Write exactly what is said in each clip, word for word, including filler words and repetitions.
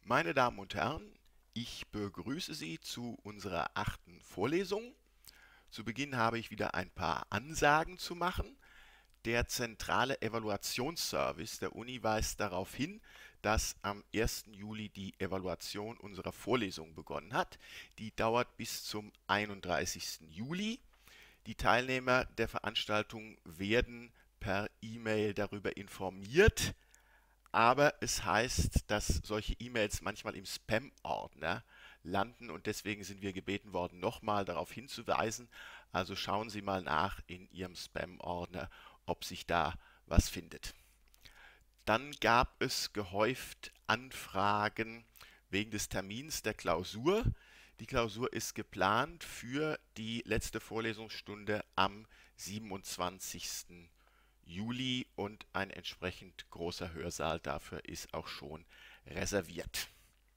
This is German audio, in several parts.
Meine Damen und Herren, ich begrüße Sie zu unserer achten Vorlesung. Zu Beginn habe ich wieder ein paar Ansagen zu machen. Der zentrale Evaluationsservice der Uni weist darauf hin, dass am ersten Juli die Evaluation unserer Vorlesung begonnen hat. Die dauert bis zum einunddreißigsten Juli. Die Teilnehmer der Veranstaltung werden per E-Mail darüber informiert. Aber es heißt, dass solche E-Mails manchmal im Spam-Ordner landen und deswegen sind wir gebeten worden, nochmal darauf hinzuweisen. Also schauen Sie mal nach in Ihrem Spam-Ordner, ob sich da was findet. Dann gab es gehäuft Anfragen wegen des Termins der Klausur. Die Klausur ist geplant für die letzte Vorlesungsstunde am siebenundzwanzigsten Juli und ein entsprechend großer Hörsaal dafür ist auch schon reserviert.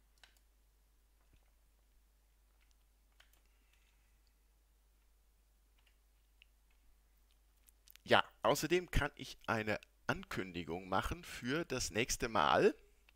Ja, außerdem kann ich eine Ankündigung machen für das nächste Mal.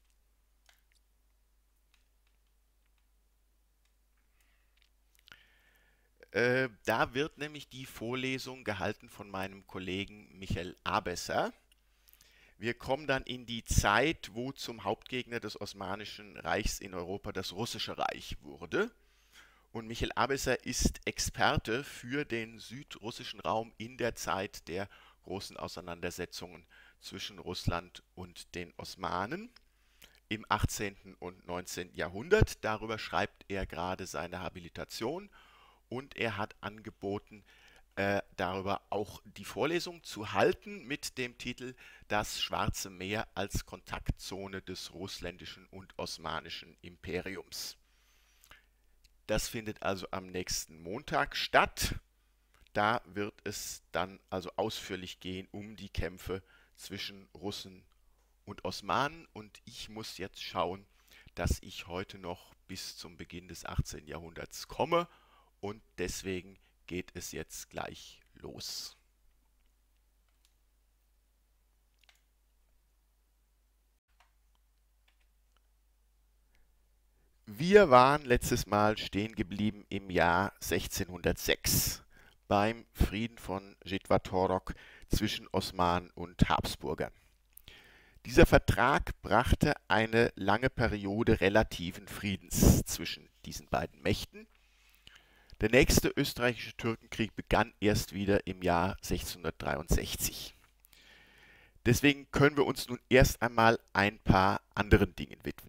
Äh, da wird nämlich die Vorlesung gehalten von meinem Kollegen Michael Abesser. Wir kommen dann in die Zeit, wo zum Hauptgegner des Osmanischen Reichs in Europa das Russische Reich wurde. Und Michael Abesser ist Experte für den südrussischen Raum in der Zeit der großen Auseinandersetzungen zwischen Russland und den Osmanen im achtzehnten und neunzehnten Jahrhundert. Darüber schreibt er gerade seine Habilitation und er hat angeboten, äh, darüber auch die Vorlesung zu halten mit dem Titel Das Schwarze Meer als Kontaktzone des russländischen und osmanischen Imperiums. Das findet also am nächsten Montag statt. Da wird es dann also ausführlich gehen um die Kämpfe zwischen Russen und Osmanen und ich muss jetzt schauen, dass ich heute noch bis zum Beginn des achtzehnten Jahrhunderts komme und deswegen geht es jetzt gleich los. Wir waren letztes Mal stehen geblieben im Jahr sechzehnhundertsechs beim Frieden von Jetwatorok zwischen Osmanen und Habsburgern. Dieser Vertrag brachte eine lange Periode relativen Friedens zwischen diesen beiden Mächten. Der nächste österreichische Türkenkrieg begann erst wieder im Jahr sechzehnhundertdreiundsechzig. Deswegen können wir uns nun erst einmal ein paar anderen Dingen widmen.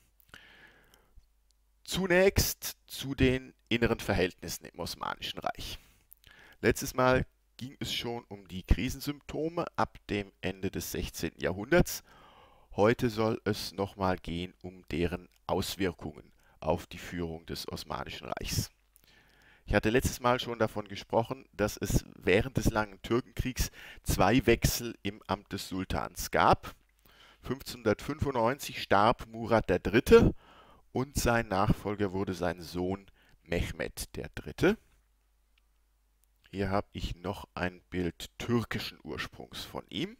Zunächst zu den inneren Verhältnissen im Osmanischen Reich. Letztes Mal ging es schon um die Krisensymptome ab dem Ende des sechzehnten Jahrhunderts. Heute soll es nochmal gehen um deren Auswirkungen auf die Führung des Osmanischen Reichs. Ich hatte letztes Mal schon davon gesprochen, dass es während des langen Türkenkriegs zwei Wechsel im Amt des Sultans gab. fünfzehnhundertfünfundneunzig starb Murat der Dritte und sein Nachfolger wurde sein Sohn Mehmed der Dritte. Hier habe ich noch ein Bild türkischen Ursprungs von ihm.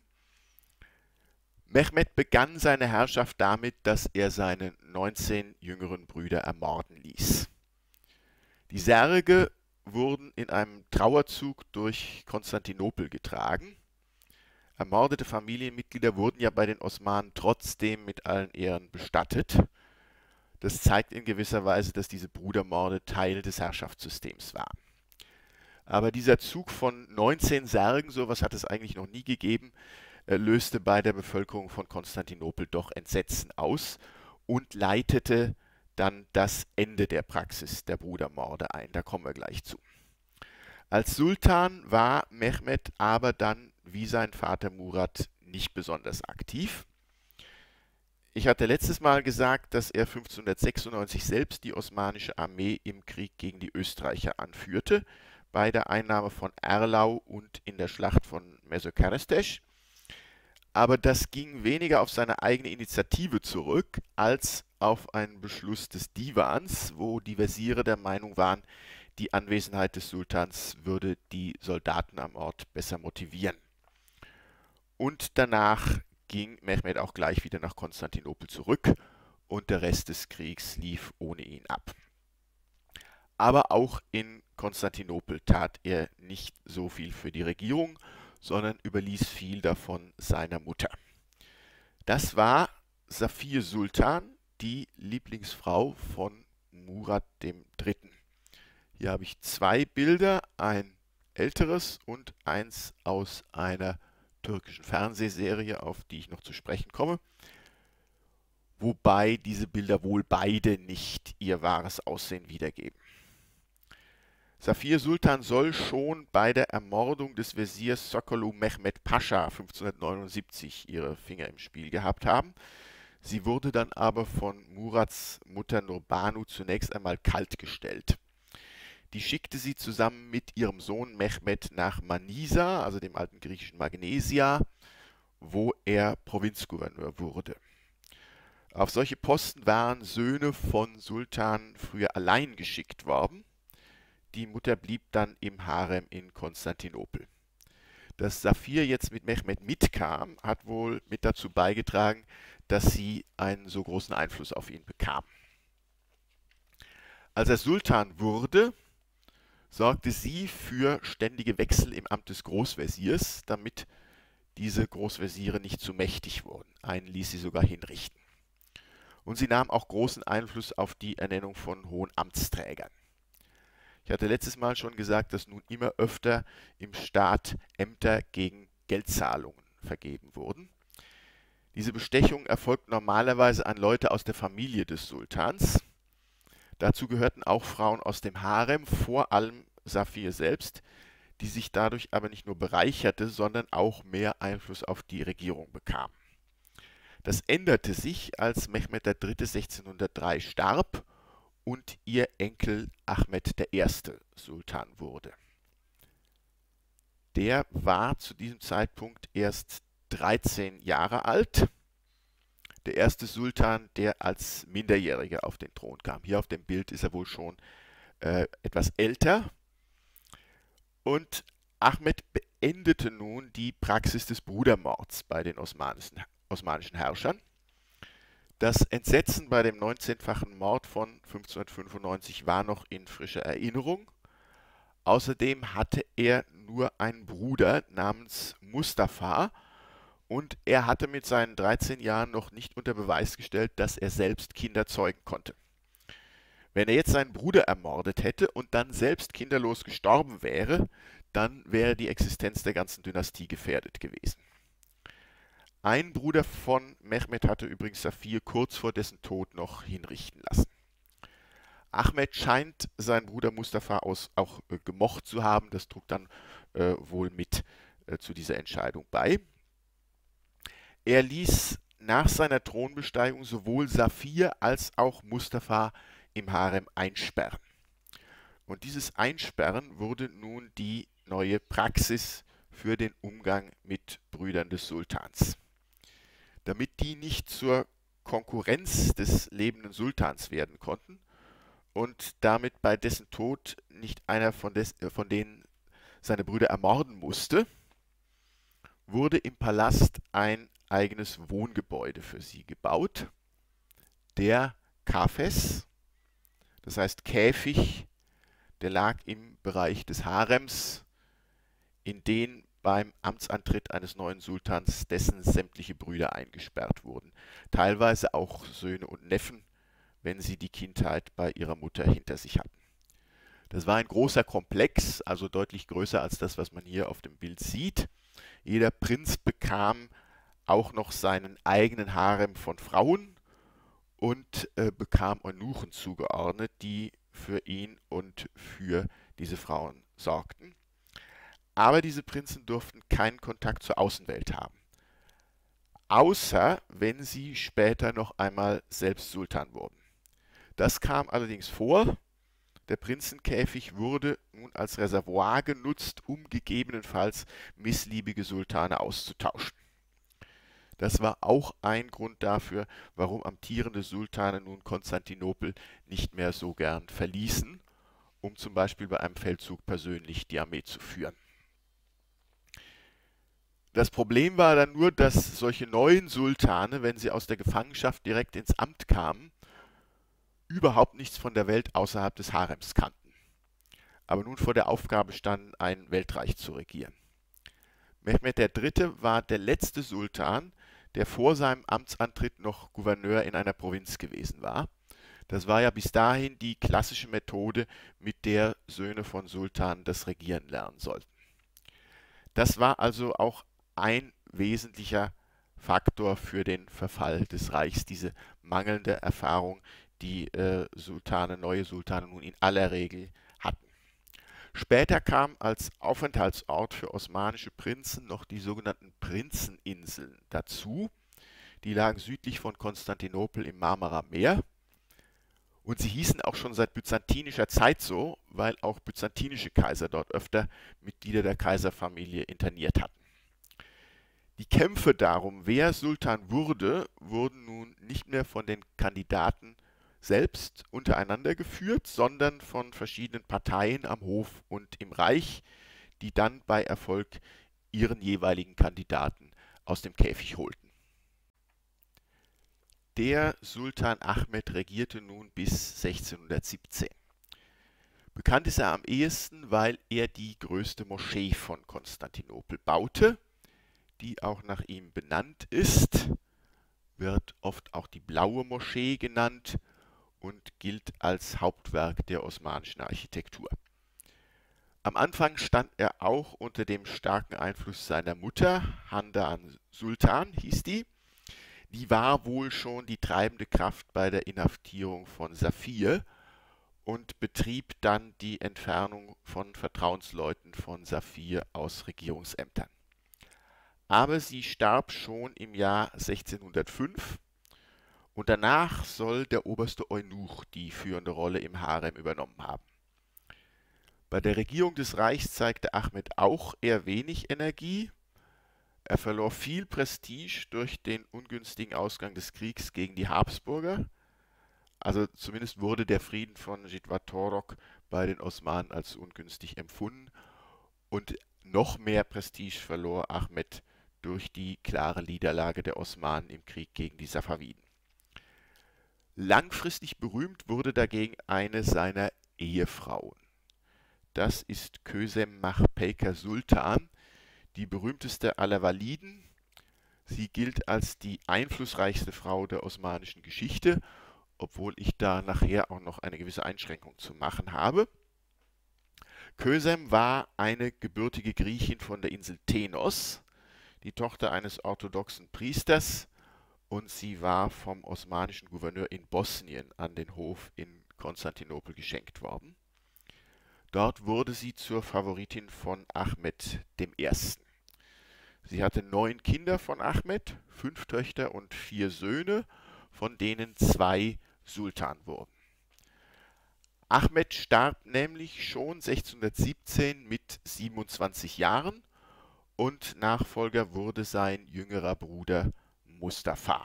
Mehmed begann seine Herrschaft damit, dass er seine neunzehn jüngeren Brüder ermorden ließ. Die Särge wurden in einem Trauerzug durch Konstantinopel getragen. Ermordete Familienmitglieder wurden ja bei den Osmanen trotzdem mit allen Ehren bestattet. Das zeigt in gewisser Weise, dass diese Brudermorde Teil des Herrschaftssystems waren. Aber dieser Zug von neunzehn Särgen, sowas hat es eigentlich noch nie gegeben, löste bei der Bevölkerung von Konstantinopel doch Entsetzen aus und leitete dann das Ende der Praxis der Brudermorde ein. Da kommen wir gleich zu. Als Sultan war Mehmed aber dann, wie sein Vater Murat, nicht besonders aktiv. Ich hatte letztes Mal gesagt, dass er fünfzehnhundertsechsundneunzig selbst die osmanische Armee im Krieg gegen die Österreicher anführte, bei der Einnahme von Erlau und in der Schlacht von Mesokarestesch. Aber das ging weniger auf seine eigene Initiative zurück, als auf einen Beschluss des Divans, wo die Wesire der Meinung waren, die Anwesenheit des Sultans würde die Soldaten am Ort besser motivieren. Und danach ging Mehmed auch gleich wieder nach Konstantinopel zurück und der Rest des Kriegs lief ohne ihn ab. Aber auch in Konstantinopel tat er nicht so viel für die Regierung, sondern überließ viel davon seiner Mutter. Das war Safiye Sultan, die Lieblingsfrau von Murat dem Dritten. Hier habe ich zwei Bilder, ein älteres und eins aus einer türkischen Fernsehserie, auf die ich noch zu sprechen komme. Wobei diese Bilder wohl beide nicht ihr wahres Aussehen wiedergeben. Safiye Sultan soll schon bei der Ermordung des Wesirs Sokolu Mehmed Pascha fünfzehnhundertneunundsiebzig ihre Finger im Spiel gehabt haben. Sie wurde dann aber von Murats Mutter Nurbanu zunächst einmal kaltgestellt. Die schickte sie zusammen mit ihrem Sohn Mehmed nach Manisa, also dem alten griechischen Magnesia, wo er Provinzgouverneur wurde. Auf solche Posten waren Söhne von Sultanen früher allein geschickt worden. Die Mutter blieb dann im Harem in Konstantinopel. Dass Safiye jetzt mit Mehmed mitkam, hat wohl mit dazu beigetragen, dass sie einen so großen Einfluss auf ihn bekam. Als er Sultan wurde, sorgte sie für ständige Wechsel im Amt des Großwesirs, damit diese Großwesire nicht zu mächtig wurden. Einen ließ sie sogar hinrichten. Und sie nahm auch großen Einfluss auf die Ernennung von hohen Amtsträgern. Ich hatte letztes Mal schon gesagt, dass nun immer öfter im Staat Ämter gegen Geldzahlungen vergeben wurden. Diese Bestechung erfolgt normalerweise an Leute aus der Familie des Sultans. Dazu gehörten auch Frauen aus dem Harem, vor allem Safiye selbst, die sich dadurch aber nicht nur bereicherte, sondern auch mehr Einfluss auf die Regierung bekam. Das änderte sich, als Mehmed der Dritte sechzehnhundertdrei starb und ihr Enkel Ahmed der Erste Sultan wurde. Der war zu diesem Zeitpunkt erst dreizehn Jahre alt. Der erste Sultan, der als Minderjähriger auf den Thron kam. Hier auf dem Bild ist er wohl schon äh, etwas älter. Und Ahmed beendete nun die Praxis des Brudermords bei den osmanischen, osmanischen Herrschern. Das Entsetzen bei dem neunzehnfachen Mord von fünfzehnhundertfünfundneunzig war noch in frischer Erinnerung. Außerdem hatte er nur einen Bruder namens Mustafa und er hatte mit seinen dreizehn Jahren noch nicht unter Beweis gestellt, dass er selbst Kinder zeugen konnte. Wenn er jetzt seinen Bruder ermordet hätte und dann selbst kinderlos gestorben wäre, dann wäre die Existenz der ganzen Dynastie gefährdet gewesen. Ein Bruder von Mehmed hatte übrigens Safiye kurz vor dessen Tod noch hinrichten lassen. Ahmed scheint seinen Bruder Mustafa aus, auch äh, gemocht zu haben, das trug dann äh, wohl mit äh, zu dieser Entscheidung bei. Er ließ nach seiner Thronbesteigung sowohl Safiye als auch Mustafa im Harem einsperren. Und dieses Einsperren wurde nun die neue Praxis für den Umgang mit Brüdern des Sultans. Damit die nicht zur Konkurrenz des lebenden Sultans werden konnten und damit bei dessen Tod nicht einer von, des, von denen seine Brüder ermorden musste, wurde im Palast ein eigenes Wohngebäude für sie gebaut, der Kafes, das heißt Käfig, der lag im Bereich des Harems, in den beim Amtsantritt eines neuen Sultans dessen sämtliche Brüder eingesperrt wurden, teilweise auch Söhne und Neffen, wenn sie die Kindheit bei ihrer Mutter hinter sich hatten. Das war ein großer Komplex, also deutlich größer als das, was man hier auf dem Bild sieht. Jeder Prinz bekam auch noch seinen eigenen Harem von Frauen und äh, bekam Eunuchen zugeordnet, die für ihn und für diese Frauen sorgten. Aber diese Prinzen durften keinen Kontakt zur Außenwelt haben, außer wenn sie später noch einmal selbst Sultan wurden. Das kam allerdings vor. Der Prinzenkäfig wurde nun als Reservoir genutzt, um gegebenenfalls missliebige Sultane auszutauschen. Das war auch ein Grund dafür, warum amtierende Sultane nun Konstantinopel nicht mehr so gern verließen, um zum Beispiel bei einem Feldzug persönlich die Armee zu führen. Das Problem war dann nur, dass solche neuen Sultane, wenn sie aus der Gefangenschaft direkt ins Amt kamen, überhaupt nichts von der Welt außerhalb des Harems kannten, aber nun vor der Aufgabe standen, ein Weltreich zu regieren. Mehmed der Dritte war der letzte Sultan, der vor seinem Amtsantritt noch Gouverneur in einer Provinz gewesen war. Das war ja bis dahin die klassische Methode, mit der Söhne von Sultanen das Regieren lernen sollten. Das war also auch ein wesentlicher Faktor für den Verfall des Reichs, diese mangelnde Erfahrung, die äh, Sultane, neue Sultane nun in aller Regel hatten. Später kam als Aufenthaltsort für osmanische Prinzen noch die sogenannten Prinzeninseln dazu. Die lagen südlich von Konstantinopel im Marmarameer. Und sie hießen auch schon seit byzantinischer Zeit so, weil auch byzantinische Kaiser dort öfter Mitglieder der Kaiserfamilie interniert hatten. Die Kämpfe darum, wer Sultan wurde, wurden nun nicht mehr von den Kandidaten selbst untereinander geführt, sondern von verschiedenen Parteien am Hof und im Reich, die dann bei Erfolg ihren jeweiligen Kandidaten aus dem Käfig holten. Der Sultan Ahmed regierte nun bis sechzehnhundertsiebzehn. Bekannt ist er am ehesten, weil er die größte Moschee von Konstantinopel baute, die auch nach ihm benannt ist, wird oft auch die Blaue Moschee genannt und gilt als Hauptwerk der osmanischen Architektur. Am Anfang stand er auch unter dem starken Einfluss seiner Mutter, Handan Sultan hieß die. Die war wohl schon die treibende Kraft bei der Inhaftierung von Safiye und betrieb dann die Entfernung von Vertrauensleuten von Safiye aus Regierungsämtern. Aber sie starb schon im Jahr sechzehnhundertfünf und danach soll der oberste Eunuch die führende Rolle im Harem übernommen haben. Bei der Regierung des Reichs zeigte Ahmed auch eher wenig Energie. Er verlor viel Prestige durch den ungünstigen Ausgang des Kriegs gegen die Habsburger. Also zumindest wurde der Frieden von Jitvatorok bei den Osmanen als ungünstig empfunden. Und noch mehr Prestige verlor Ahmed durch die klare Niederlage der Osmanen im Krieg gegen die Safawiden. Langfristig berühmt wurde dagegen eine seiner Ehefrauen. Das ist Kösem Mahpeker Sultan, die berühmteste aller Waliden. Sie gilt als die einflussreichste Frau der osmanischen Geschichte, obwohl ich da nachher auch noch eine gewisse Einschränkung zu machen habe. Kösem war eine gebürtige Griechin von der Insel Tenos, die Tochter eines orthodoxen Priesters, und sie war vom osmanischen Gouverneur in Bosnien an den Hof in Konstantinopel geschenkt worden. Dort wurde sie zur Favoritin von Ahmed dem Ersten. Sie hatte neun Kinder von Ahmed, fünf Töchter und vier Söhne, von denen zwei Sultan wurden. Ahmed starb nämlich schon sechzehnhundertsiebzehn mit siebenundzwanzig Jahren und Nachfolger wurde sein jüngerer Bruder Mustafa,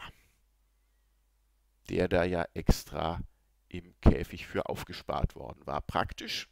der da ja extra im Käfig für aufgespart worden war, praktisch.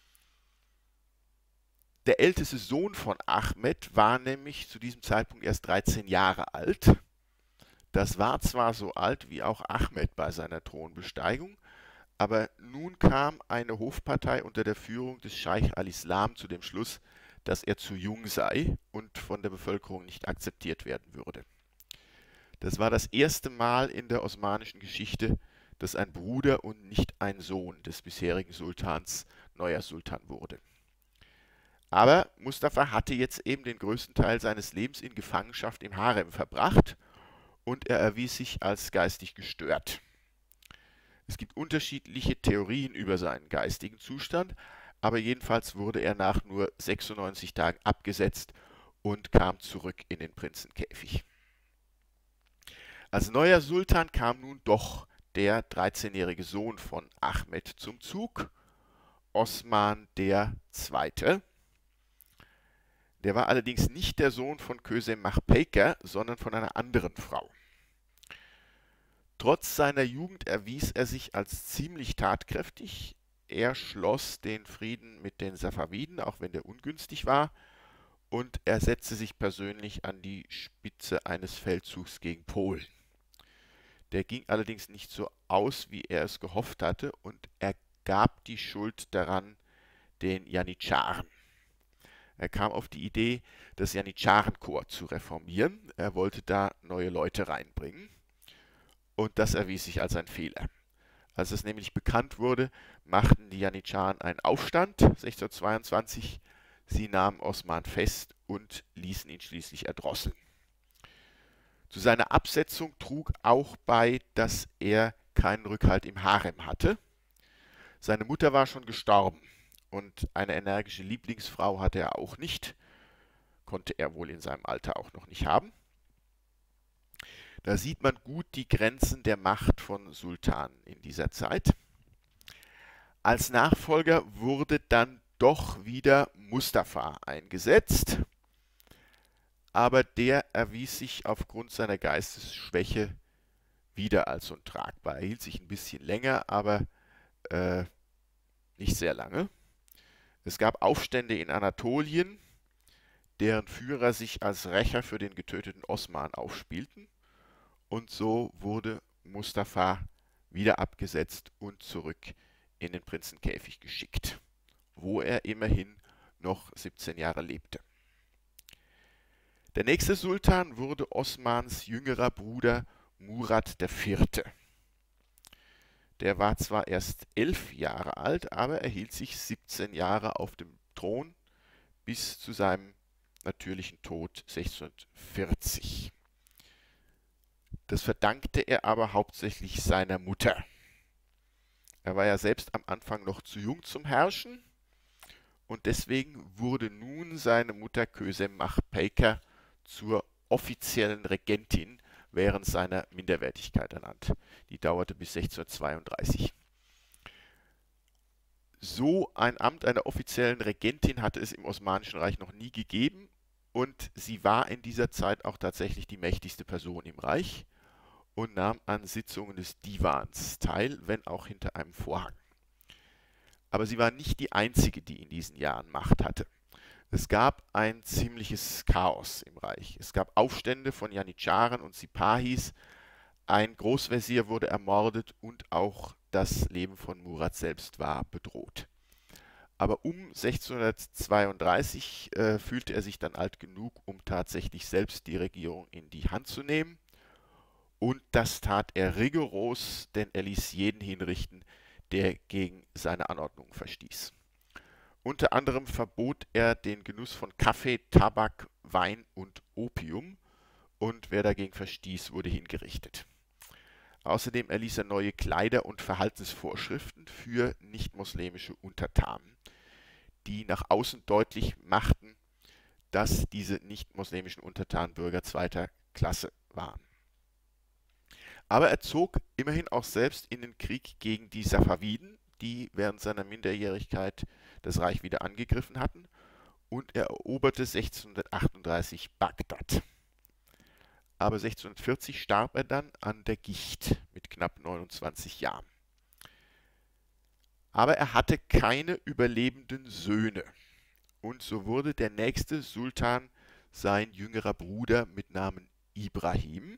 Der älteste Sohn von Ahmed war nämlich zu diesem Zeitpunkt erst dreizehn Jahre alt. Das war zwar so alt wie auch Ahmed bei seiner Thronbesteigung, aber nun kam eine Hofpartei unter der Führung des Scheich al-Islam zu dem Schluss, dass er zu jung sei und von der Bevölkerung nicht akzeptiert werden würde. Das war das erste Mal in der osmanischen Geschichte, dass ein Bruder und nicht ein Sohn des bisherigen Sultans neuer Sultan wurde. Aber Mustafa hatte jetzt eben den größten Teil seines Lebens in Gefangenschaft im Harem verbracht und er erwies sich als geistig gestört. Es gibt unterschiedliche Theorien über seinen geistigen Zustand, aber jedenfalls wurde er nach nur sechsundneunzig Tagen abgesetzt und kam zurück in den Prinzenkäfig. Als neuer Sultan kam nun doch der dreizehnjährige Sohn von Ahmed zum Zug, Osman der Zweite. Der war allerdings nicht der Sohn von Kösem Mahpeker, sondern von einer anderen Frau. Trotz seiner Jugend erwies er sich als ziemlich tatkräftig. Er schloss den Frieden mit den Safawiden, auch wenn der ungünstig war, und er setzte sich persönlich an die Spitze eines Feldzugs gegen Polen. Der ging allerdings nicht so aus, wie er es gehofft hatte, und er gab die Schuld daran den Janitscharen. Er kam auf die Idee, das Janitscharenkorps zu reformieren. Er wollte da neue Leute reinbringen. Und das erwies sich als ein Fehler. Als es nämlich bekannt wurde, machten die Janitscharen einen Aufstand sechzehnhundertzweiundzwanzig. Sie nahmen Osman fest und ließen ihn schließlich erdrosseln. Zu seiner Absetzung trug auch bei, dass er keinen Rückhalt im Harem hatte. Seine Mutter war schon gestorben und eine energische Lieblingsfrau hatte er auch nicht. Konnte er wohl in seinem Alter auch noch nicht haben. Da sieht man gut die Grenzen der Macht von Sultanen in dieser Zeit. Als Nachfolger wurde dann doch wieder Mustafa eingesetzt, aber der erwies sich aufgrund seiner Geistesschwäche wieder als untragbar. Er hielt sich ein bisschen länger, aber äh, nicht sehr lange. Es gab Aufstände in Anatolien, deren Führer sich als Rächer für den getöteten Osman aufspielten. Und so wurde Mustafa wieder abgesetzt und zurück in den Prinzenkäfig geschickt, wo er immerhin noch siebzehn Jahre lebte. Der nächste Sultan wurde Osmans jüngerer Bruder Murad der Vierte. Der war zwar erst elf Jahre alt, aber er hielt sich siebzehn Jahre auf dem Thron bis zu seinem natürlichen Tod sechzehnhundertvierzig. Das verdankte er aber hauptsächlich seiner Mutter. Er war ja selbst am Anfang noch zu jung zum Herrschen und deswegen wurde nun seine Mutter Kösem Mach-Peker zur offiziellen Regentin während seiner Minderwertigkeit ernannt. Die dauerte bis sechzehnhundertzweiunddreißig. So ein Amt einer offiziellen Regentin hatte es im Osmanischen Reich noch nie gegeben und sie war in dieser Zeit auch tatsächlich die mächtigste Person im Reich und nahm an Sitzungen des Divans teil, wenn auch hinter einem Vorhang. Aber sie war nicht die einzige, die in diesen Jahren Macht hatte. Es gab ein ziemliches Chaos im Reich. Es gab Aufstände von Janitscharen und Sipahis, ein Großvezier wurde ermordet und auch das Leben von Murad selbst war bedroht. Aber um sechzehnhundertzweiunddreißig äh, fühlte er sich dann alt genug, um tatsächlich selbst die Regierung in die Hand zu nehmen. Und das tat er rigoros, denn er ließ jeden hinrichten, der gegen seine Anordnung verstieß. Unter anderem verbot er den Genuss von Kaffee, Tabak, Wein und Opium und wer dagegen verstieß, wurde hingerichtet. Außerdem erließ er neue Kleider- und Verhaltensvorschriften für nicht-moslemische Untertanen, die nach außen deutlich machten, dass diese nicht-moslemischen Untertanen Bürger zweiter Klasse waren. Aber er zog immerhin auch selbst in den Krieg gegen die Safawiden, die während seiner Minderjährigkeit das Reich wieder angegriffen hatten, und er eroberte sechzehnhundertachtunddreißig Bagdad. Aber sechzehnhundertvierzig starb er dann an der Gicht mit knapp neunundzwanzig Jahren. Aber er hatte keine überlebenden Söhne und so wurde der nächste Sultan sein jüngerer Bruder mit Namen Ibrahim.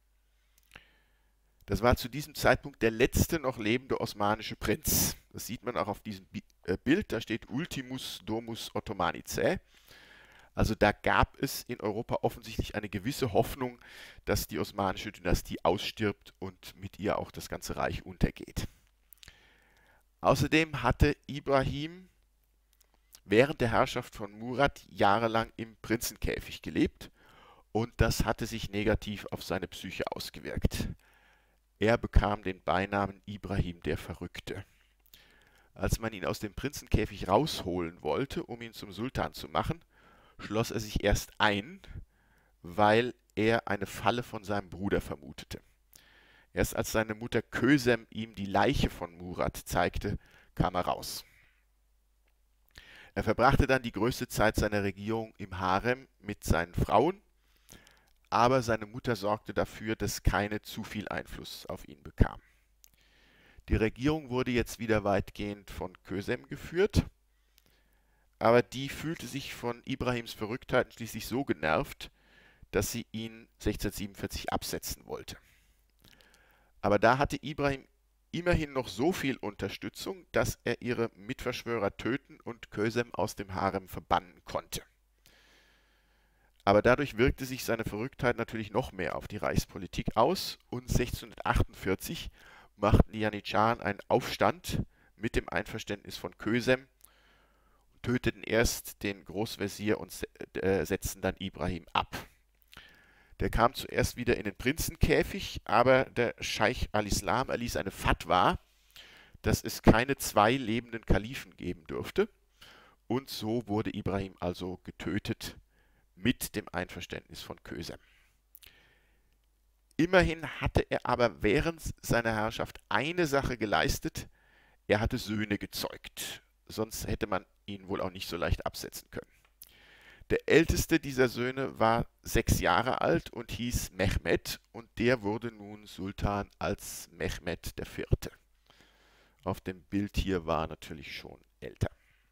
Das war zu diesem Zeitpunkt der letzte noch lebende osmanische Prinz. Das sieht man auch auf diesem Bild, da steht Ultimus Domus Ottomanicae. Also da gab es in Europa offensichtlich eine gewisse Hoffnung, dass die osmanische Dynastie ausstirbt und mit ihr auch das ganze Reich untergeht. Außerdem hatte Ibrahim während der Herrschaft von Murad jahrelang im Prinzenkäfig gelebt und das hatte sich negativ auf seine Psyche ausgewirkt. Er bekam den Beinamen Ibrahim der Verrückte. Als man ihn aus dem Prinzenkäfig rausholen wollte, um ihn zum Sultan zu machen, schloss er sich erst ein, weil er eine Falle von seinem Bruder vermutete. Erst als seine Mutter Kösem ihm die Leiche von Murad zeigte, kam er raus. Er verbrachte dann die größte Zeit seiner Regierung im Harem mit seinen Frauen, aber seine Mutter sorgte dafür, dass keine zu viel Einfluss auf ihn bekam. Die Regierung wurde jetzt wieder weitgehend von Kösem geführt, aber die fühlte sich von Ibrahims Verrücktheiten schließlich so genervt, dass sie ihn sechzehnhundertsiebenundvierzig absetzen wollte. Aber da hatte Ibrahim immerhin noch so viel Unterstützung, dass er ihre Mitverschwörer töten und Kösem aus dem Harem verbannen konnte. Aber dadurch wirkte sich seine Verrücktheit natürlich noch mehr auf die Reichspolitik aus und sechzehnhundertachtundvierzig machten die Janitscharen einen Aufstand mit dem Einverständnis von Kösem und töteten erst den Großvezier und äh, setzten dann Ibrahim ab. Der kam zuerst wieder in den Prinzenkäfig, aber der Scheich al-Islam erließ eine Fatwa, dass es keine zwei lebenden Kalifen geben dürfte. Und so wurde Ibrahim also getötet mit dem Einverständnis von Kösem. Immerhin hatte er aber während seiner Herrschaft eine Sache geleistet: Er hatte Söhne gezeugt. Sonst hätte man ihn wohl auch nicht so leicht absetzen können. Der älteste dieser Söhne war sechs Jahre alt und hieß Mehmed, und der wurde nun Sultan als Mehmed der Vierte. Auf dem Bild hier war er natürlich schon älter.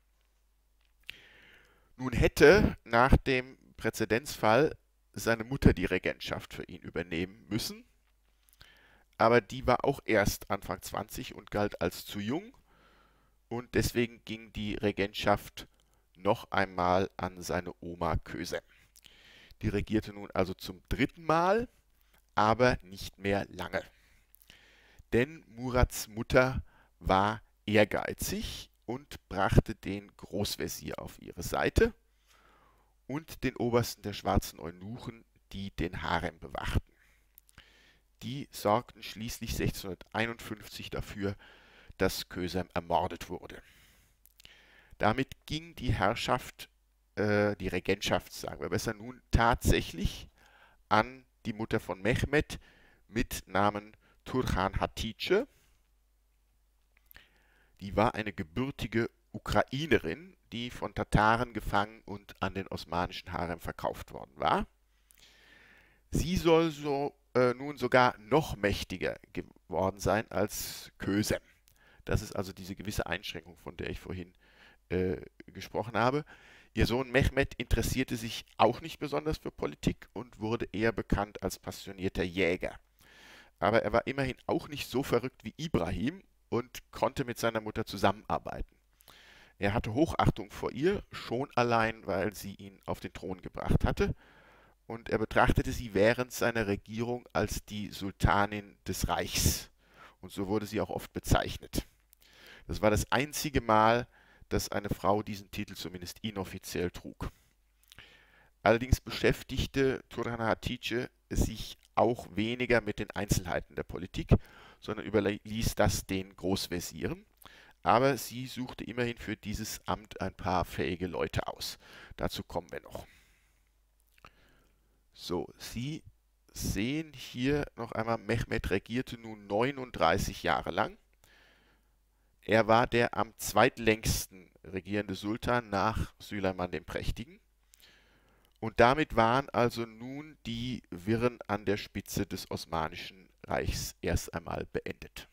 Nun hätte nach dem Präzedenzfall seine Mutter die Regentschaft für ihn übernehmen müssen, aber die war auch erst Anfang zwanzig und galt als zu jung, und deswegen ging die Regentschaft noch einmal an seine Oma Kösem. Die regierte nun also zum dritten Mal, aber nicht mehr lange. Denn Murads Mutter war ehrgeizig und brachte den Großvezier auf ihre Seite und den Obersten der schwarzen Eunuchen, die den Harem bewachten. Die sorgten schließlich sechzehnhunderteinundfünfzig dafür, dass Kösem ermordet wurde. Damit ging die Herrschaft, äh, die Regentschaft, sagen wir besser, nun tatsächlich an die Mutter von Mehmed mit Namen Turhan Hatice. Die war eine gebürtige Ukrainerin, die von Tataren gefangen und an den osmanischen Harem verkauft worden war. Sie soll so äh, nun sogar noch mächtiger geworden sein als Kösem. Das ist also diese gewisse Einschränkung, von der ich vorhin äh, gesprochen habe. Ihr Sohn Mehmed interessierte sich auch nicht besonders für Politik und wurde eher bekannt als passionierter Jäger. Aber er war immerhin auch nicht so verrückt wie Ibrahim und konnte mit seiner Mutter zusammenarbeiten. Er hatte Hochachtung vor ihr, schon allein, weil sie ihn auf den Thron gebracht hatte, und er betrachtete sie während seiner Regierung als die Sultanin des Reichs, und so wurde sie auch oft bezeichnet. Das war das einzige Mal, dass eine Frau diesen Titel zumindest inoffiziell trug. Allerdings beschäftigte Turhan Hatice sich auch weniger mit den Einzelheiten der Politik, sondern überließ das den Großvezieren. Aber sie suchte immerhin für dieses Amt ein paar fähige Leute aus. Dazu kommen wir noch. So, Sie sehen hier noch einmal, Mehmed regierte nun neununddreißig Jahre lang. Er war der am zweitlängsten regierende Sultan nach Süleyman dem Prächtigen. Und damit waren also nun die Wirren an der Spitze des Osmanischen Reichs erst einmal beendet.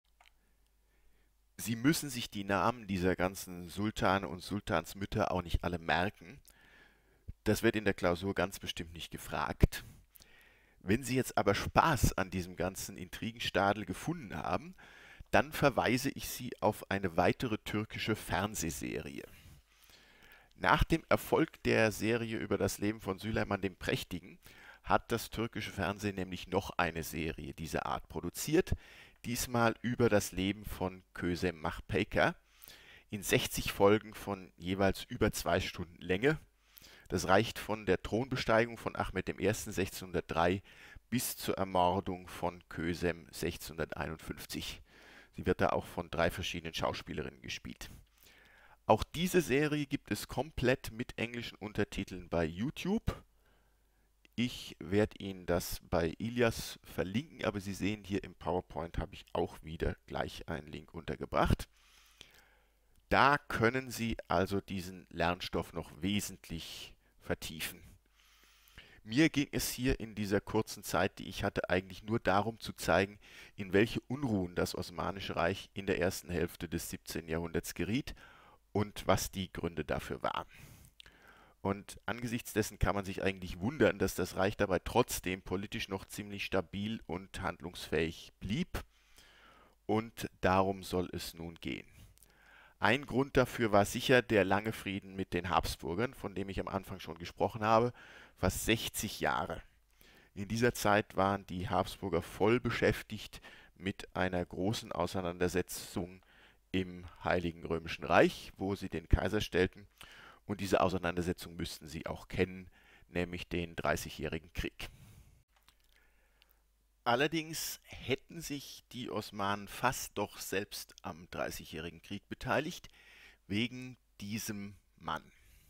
Sie müssen sich die Namen dieser ganzen Sultane und Sultansmütter auch nicht alle merken. Das wird in der Klausur ganz bestimmt nicht gefragt. Wenn Sie jetzt aber Spaß an diesem ganzen Intrigenstadel gefunden haben, dann verweise ich Sie auf eine weitere türkische Fernsehserie. Nach dem Erfolg der Serie über das Leben von Süleyman dem Prächtigen hat das türkische Fernsehen nämlich noch eine Serie dieser Art produziert, diesmal über das Leben von Kösem Mahpeykar, in sechzig Folgen von jeweils über zwei Stunden Länge. Das reicht von der Thronbesteigung von Ahmed der Erste sechzehnhundertdrei bis zur Ermordung von Kösem sechzehnhunderteinundfünfzig. Sie wird da auch von drei verschiedenen Schauspielerinnen gespielt. Auch diese Serie gibt es komplett mit englischen Untertiteln bei YouTube. Ich werde Ihnen das bei Ilias verlinken, aber Sie sehen, hier im PowerPoint habe ich auch wieder gleich einen Link untergebracht. Da können Sie also diesen Lernstoff noch wesentlich vertiefen. Mir ging es hier in dieser kurzen Zeit, die ich hatte, eigentlich nur darum zu zeigen, in welche Unruhen das Osmanische Reich in der ersten Hälfte des siebzehnten Jahrhunderts geriet und was die Gründe dafür waren. Und angesichts dessen kann man sich eigentlich wundern, dass das Reich dabei trotzdem politisch noch ziemlich stabil und handlungsfähig blieb. Und darum soll es nun gehen. Ein Grund dafür war sicher der lange Frieden mit den Habsburgern, von dem ich am Anfang schon gesprochen habe, fast sechzig Jahre. In dieser Zeit waren die Habsburger voll beschäftigt mit einer großen Auseinandersetzung im Heiligen Römischen Reich, wo sie den Kaiser stellten. Und diese Auseinandersetzung müssten Sie auch kennen, nämlich den Dreißigjährigen Krieg. Allerdings hätten sich die Osmanen fast doch selbst am Dreißigjährigen Krieg beteiligt, wegen diesem Mann.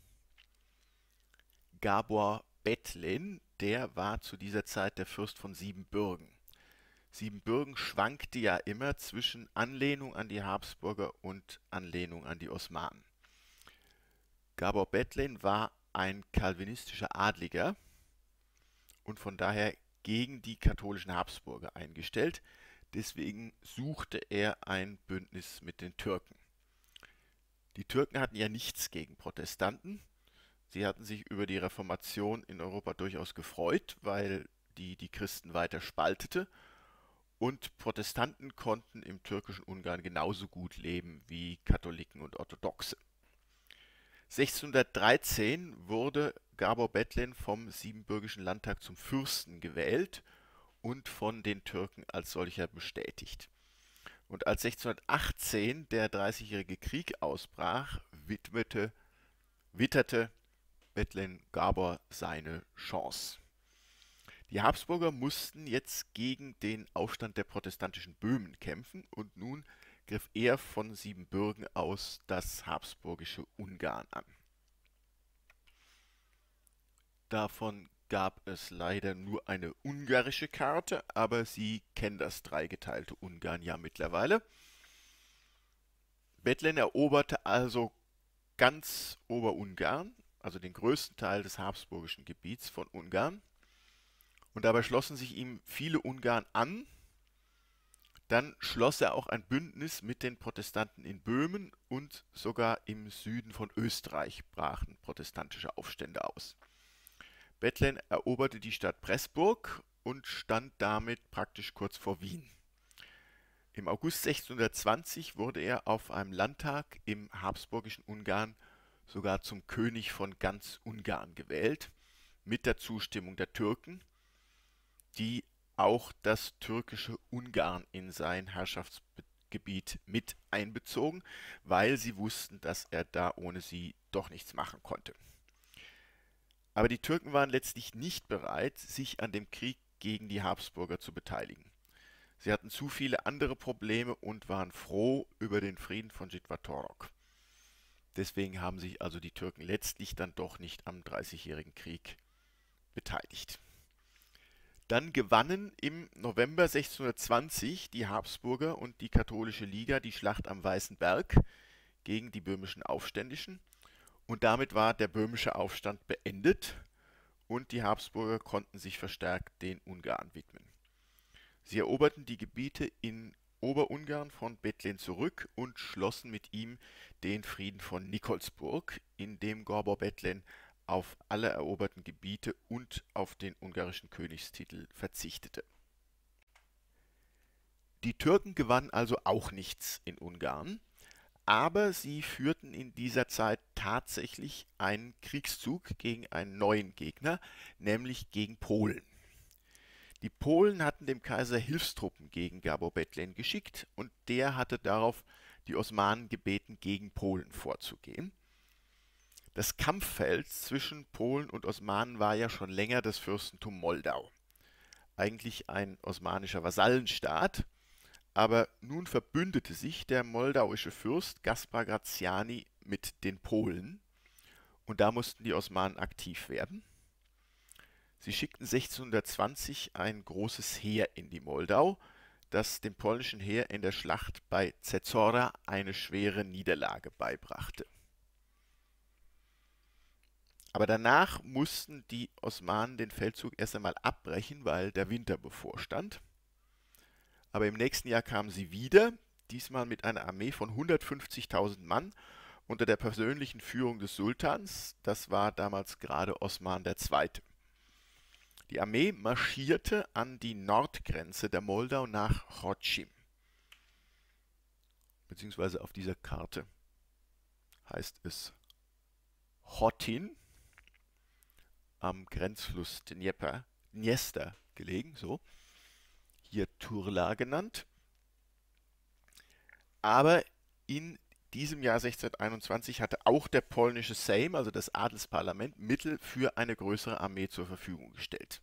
Gábor Bethlen, der war zu dieser Zeit der Fürst von Siebenbürgen. Siebenbürgen schwankte ja immer zwischen Anlehnung an die Habsburger und Anlehnung an die Osmanen. Gábor Bethlen war ein calvinistischer Adliger und von daher gegen die katholischen Habsburger eingestellt. Deswegen suchte er ein Bündnis mit den Türken. Die Türken hatten ja nichts gegen Protestanten. Sie hatten sich über die Reformation in Europa durchaus gefreut, weil die die Christen weiter spaltete. Und Protestanten konnten im türkischen Ungarn genauso gut leben wie Katholiken und Orthodoxe. sechzehnhundertdreizehn wurde Gábor Bethlen vom Siebenbürgischen Landtag zum Fürsten gewählt und von den Türken als solcher bestätigt. Und als sechzehnhundertachtzehn der Dreißigjährige Krieg ausbrach, widmete, witterte Bethlen Gábor seine Chance. Die Habsburger mussten jetzt gegen den Aufstand der protestantischen Böhmen kämpfen und nun griff er von Siebenbürgen aus das habsburgische Ungarn an. Davon gab es leider nur eine ungarische Karte, aber Sie kennen das dreigeteilte Ungarn ja mittlerweile. Bethlen eroberte also ganz Oberungarn, also den größten Teil des habsburgischen Gebiets von Ungarn. Und dabei schlossen sich ihm viele Ungarn an. Dann schloss er auch ein Bündnis mit den Protestanten in Böhmen und sogar im Süden von Österreich brachen protestantische Aufstände aus. Bethlen eroberte die Stadt Pressburg und stand damit praktisch kurz vor Wien. Im August sechzehnhundertzwanzig wurde er auf einem Landtag im habsburgischen Ungarn sogar zum König von ganz Ungarn gewählt, mit der Zustimmung der Türken, die auch das türkische Ungarn in sein Herrschaftsgebiet mit einbezogen, weil sie wussten, dass er da ohne sie doch nichts machen konnte. Aber die Türken waren letztlich nicht bereit, sich an dem Krieg gegen die Habsburger zu beteiligen. Sie hatten zu viele andere Probleme und waren froh über den Frieden von Jitvatorok. Deswegen haben sich also die Türken letztlich dann doch nicht am Dreißigjährigen Krieg beteiligt. Dann gewannen im November sechzehnhundertzwanzig die Habsburger und die Katholische Liga die Schlacht am Weißen Berg gegen die böhmischen Aufständischen und damit war der böhmische Aufstand beendet und die Habsburger konnten sich verstärkt den Ungarn widmen. Sie eroberten die Gebiete in Oberungarn von Bethlen zurück und schlossen mit ihm den Frieden von Nikolsburg, in dem Gábor Bethlen auf alle eroberten Gebiete und auf den ungarischen Königstitel verzichtete. Die Türken gewannen also auch nichts in Ungarn, aber sie führten in dieser Zeit tatsächlich einen Kriegszug gegen einen neuen Gegner, nämlich gegen Polen. Die Polen hatten dem Kaiser Hilfstruppen gegen Gábor Bethlen geschickt und der hatte darauf die Osmanen gebeten, gegen Polen vorzugehen. Das Kampffeld zwischen Polen und Osmanen war ja schon länger das Fürstentum Moldau. Eigentlich ein osmanischer Vasallenstaat, aber nun verbündete sich der moldauische Fürst Gaspar Graziani mit den Polen und da mussten die Osmanen aktiv werden. Sie schickten sechzehnhundertzwanzig ein großes Heer in die Moldau, das dem polnischen Heer in der Schlacht bei Zezora eine schwere Niederlage beibrachte. Aber danach mussten die Osmanen den Feldzug erst einmal abbrechen, weil der Winter bevorstand. Aber im nächsten Jahr kamen sie wieder, diesmal mit einer Armee von hundertfünfzigtausend Mann unter der persönlichen Führung des Sultans. Das war damals gerade Osman der Zweite. Die Armee marschierte an die Nordgrenze der Moldau nach Chocim. Beziehungsweise auf dieser Karte heißt es Chotin, am Grenzfluss Dnieper, Dniester gelegen, so. Hier Turla genannt. Aber in diesem Jahr sechzehnhunderteinundzwanzig hatte auch der polnische Sejm, also das Adelsparlament, Mittel für eine größere Armee zur Verfügung gestellt.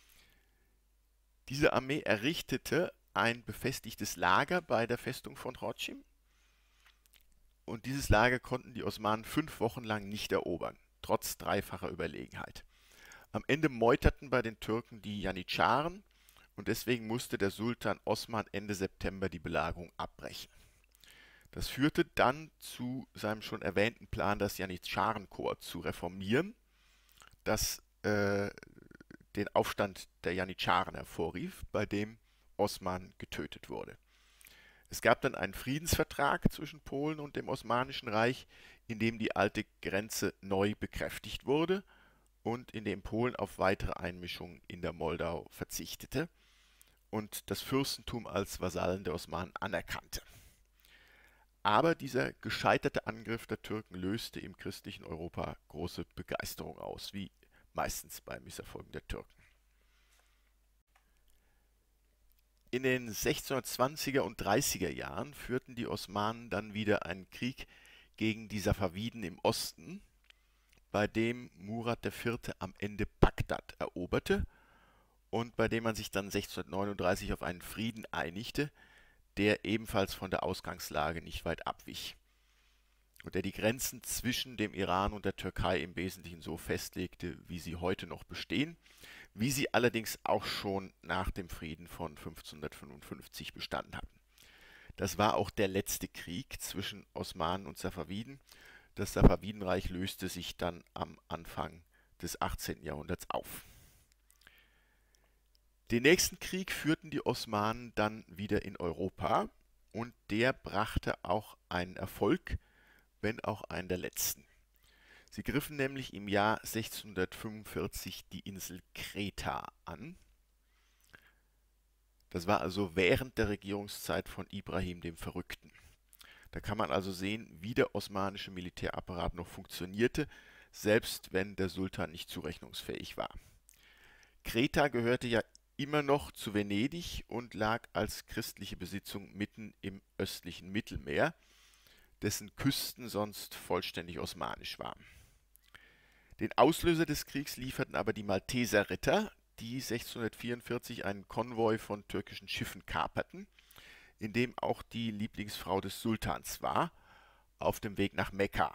Diese Armee errichtete ein befestigtes Lager bei der Festung von Chocim. Und dieses Lager konnten die Osmanen fünf Wochen lang nicht erobern, trotz dreifacher Überlegenheit. Am Ende meuterten bei den Türken die Janitscharen und deswegen musste der Sultan Osman Ende September die Belagerung abbrechen. Das führte dann zu seinem schon erwähnten Plan, das Janitscharenkorps zu reformieren, das äh, den Aufstand der Janitscharen hervorrief, bei dem Osman getötet wurde. Es gab dann einen Friedensvertrag zwischen Polen und dem Osmanischen Reich, in dem die alte Grenze neu bekräftigt wurde und in dem Polen auf weitere Einmischungen in der Moldau verzichtete und das Fürstentum als Vasallen der Osmanen anerkannte. Aber dieser gescheiterte Angriff der Türken löste im christlichen Europa große Begeisterung aus, wie meistens bei Misserfolgen der Türken. In den sechzehnhundertzwanziger und dreißiger Jahren führten die Osmanen dann wieder einen Krieg gegen die Safawiden im Osten, bei dem Murat der Vierte am Ende Bagdad eroberte und bei dem man sich dann sechzehnhundertneununddreißig auf einen Frieden einigte, der ebenfalls von der Ausgangslage nicht weit abwich und der die Grenzen zwischen dem Iran und der Türkei im Wesentlichen so festlegte, wie sie heute noch bestehen, wie sie allerdings auch schon nach dem Frieden von fünfzehnhundertfünfundfünfzig bestanden hatten. Das war auch der letzte Krieg zwischen Osmanen und Safawiden. Das Safawidenreich löste sich dann am Anfang des achtzehnten Jahrhunderts auf. Den nächsten Krieg führten die Osmanen dann wieder in Europa und der brachte auch einen Erfolg, wenn auch einen der letzten. Sie griffen nämlich im Jahr sechzehnhundertfünfundvierzig die Insel Kreta an. Das war also während der Regierungszeit von Ibrahim dem Verrückten. Da kann man also sehen, wie der osmanische Militärapparat noch funktionierte, selbst wenn der Sultan nicht zurechnungsfähig war. Kreta gehörte ja immer noch zu Venedig und lag als christliche Besitzung mitten im östlichen Mittelmeer, dessen Küsten sonst vollständig osmanisch waren. Den Auslöser des Kriegs lieferten aber die Malteser Ritter, die sechzehnhundertvierundvierzig einen Konvoi von türkischen Schiffen kaperten, in dem auch die Lieblingsfrau des Sultans war, auf dem Weg nach Mekka.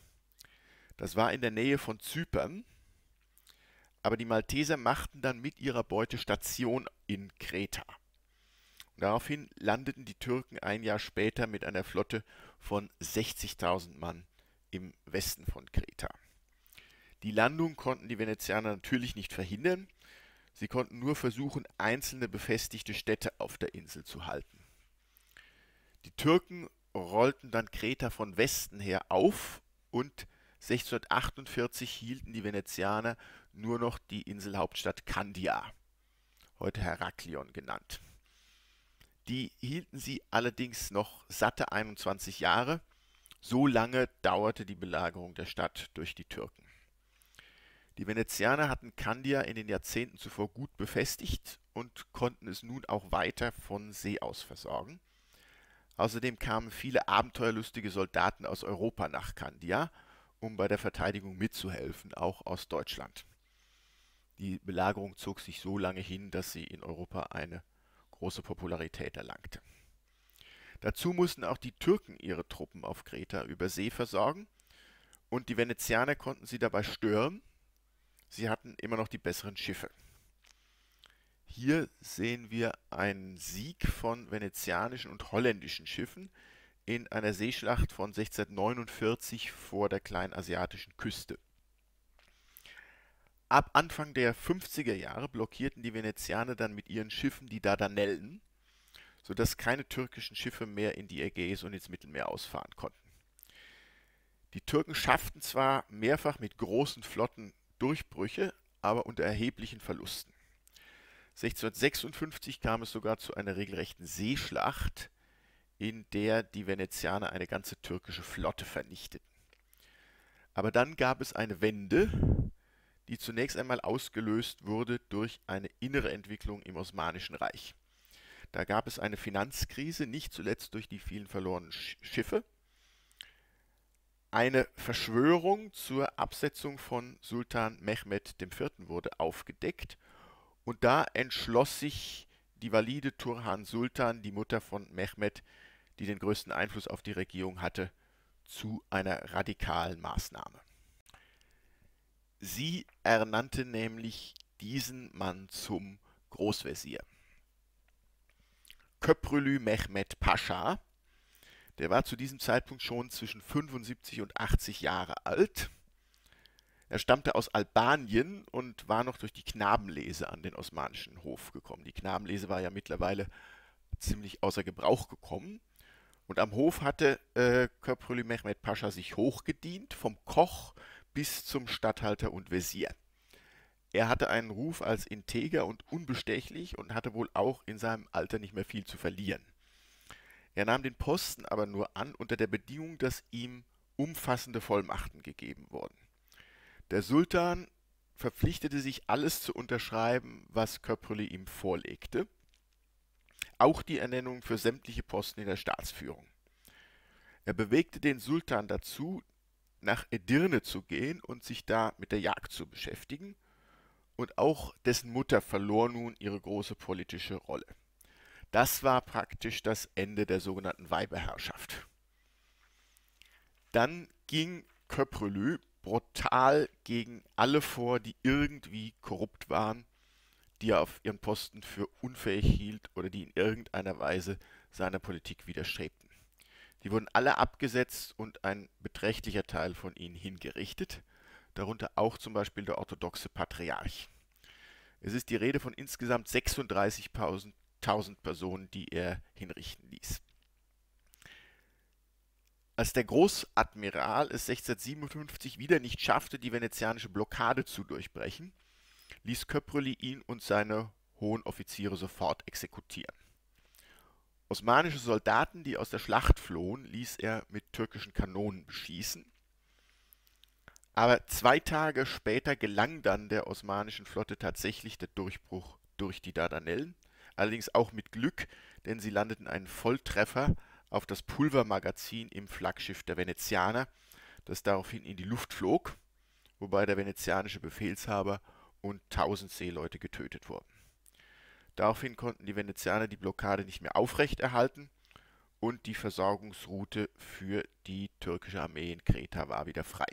Das war in der Nähe von Zypern, aber die Malteser machten dann mit ihrer Beute Station in Kreta. Und daraufhin landeten die Türken ein Jahr später mit einer Flotte von sechzigtausend Mann im Westen von Kreta. Die Landung konnten die Venezianer natürlich nicht verhindern, sie konnten nur versuchen, einzelne befestigte Städte auf der Insel zu halten. Die Türken rollten dann Kreta von Westen her auf und sechzehnhundertachtundvierzig hielten die Venezianer nur noch die Inselhauptstadt Candia, heute Heraklion genannt. Die hielten sie allerdings noch satte einundzwanzig Jahre, so lange dauerte die Belagerung der Stadt durch die Türken. Die Venezianer hatten Candia in den Jahrzehnten zuvor gut befestigt und konnten es nun auch weiter von See aus versorgen. Außerdem kamen viele abenteuerlustige Soldaten aus Europa nach Candia, um bei der Verteidigung mitzuhelfen, auch aus Deutschland. Die Belagerung zog sich so lange hin, dass sie in Europa eine große Popularität erlangte. Dazu mussten auch die Türken ihre Truppen auf Kreta über See versorgen und die Venezianer konnten sie dabei stören. Sie hatten immer noch die besseren Schiffe. Hier sehen wir einen Sieg von venezianischen und holländischen Schiffen in einer Seeschlacht von sechzehnhundertneunundvierzig vor der kleinasiatischen Küste. Ab Anfang der fünfziger Jahre blockierten die Venezianer dann mit ihren Schiffen die Dardanellen, sodass keine türkischen Schiffe mehr in die Ägäis und ins Mittelmeer ausfahren konnten. Die Türken schafften zwar mehrfach mit großen Flotten Durchbrüche, aber unter erheblichen Verlusten. sechzehnhundertsechsundfünfzig kam es sogar zu einer regelrechten Seeschlacht, in der die Venezianer eine ganze türkische Flotte vernichteten. Aber dann gab es eine Wende, die zunächst einmal ausgelöst wurde durch eine innere Entwicklung im Osmanischen Reich. Da gab es eine Finanzkrise, nicht zuletzt durch die vielen verlorenen Schiffe. Eine Verschwörung zur Absetzung von Sultan Mehmed der Vierte wurde aufgedeckt und da entschloss sich die valide Turhan Sultan, die Mutter von Mehmed, die den größten Einfluss auf die Regierung hatte, zu einer radikalen Maßnahme. Sie ernannte nämlich diesen Mann zum Großvezier. Köprülü Mehmed Pascha, der war zu diesem Zeitpunkt schon zwischen fünfundsiebzig und achtzig Jahre alt. Er stammte aus Albanien und war noch durch die Knabenlese an den osmanischen Hof gekommen. Die Knabenlese war ja mittlerweile ziemlich außer Gebrauch gekommen. Und am Hof hatte äh, Köprülü Mehmed Pascha sich hochgedient, vom Koch bis zum Statthalter und Wesir. Er hatte einen Ruf als integer und unbestechlich und hatte wohl auch in seinem Alter nicht mehr viel zu verlieren. Er nahm den Posten aber nur an unter der Bedingung, dass ihm umfassende Vollmachten gegeben wurden. Der Sultan verpflichtete sich, alles zu unterschreiben, was Köprülü ihm vorlegte, auch die Ernennung für sämtliche Posten in der Staatsführung. Er bewegte den Sultan dazu, nach Edirne zu gehen und sich da mit der Jagd zu beschäftigen, und auch dessen Mutter verlor nun ihre große politische Rolle. Das war praktisch das Ende der sogenannten Weiberherrschaft. Dann ging Köprülü brutal gegen alle vor, die irgendwie korrupt waren, die er auf ihren Posten für unfähig hielt oder die in irgendeiner Weise seiner Politik widerstrebten. Die wurden alle abgesetzt und ein beträchtlicher Teil von ihnen hingerichtet, darunter auch zum Beispiel der orthodoxe Patriarch. Es ist die Rede von insgesamt sechsunddreißigtausend Personen, die er hinrichten ließ. Als der Großadmiral es sechzehnhundertsiebenundfünfzig wieder nicht schaffte, die venezianische Blockade zu durchbrechen, ließ Köprülü ihn und seine hohen Offiziere sofort exekutieren. Osmanische Soldaten, die aus der Schlacht flohen, ließ er mit türkischen Kanonen beschießen. Aber zwei Tage später gelang dann der osmanischen Flotte tatsächlich der Durchbruch durch die Dardanellen, allerdings auch mit Glück, denn sie landeten einen Volltreffer auf das Pulvermagazin im Flaggschiff der Venezianer, das daraufhin in die Luft flog, wobei der venezianische Befehlshaber und tausend Seeleute getötet wurden. Daraufhin konnten die Venezianer die Blockade nicht mehr aufrechterhalten und die Versorgungsroute für die türkische Armee in Kreta war wieder frei.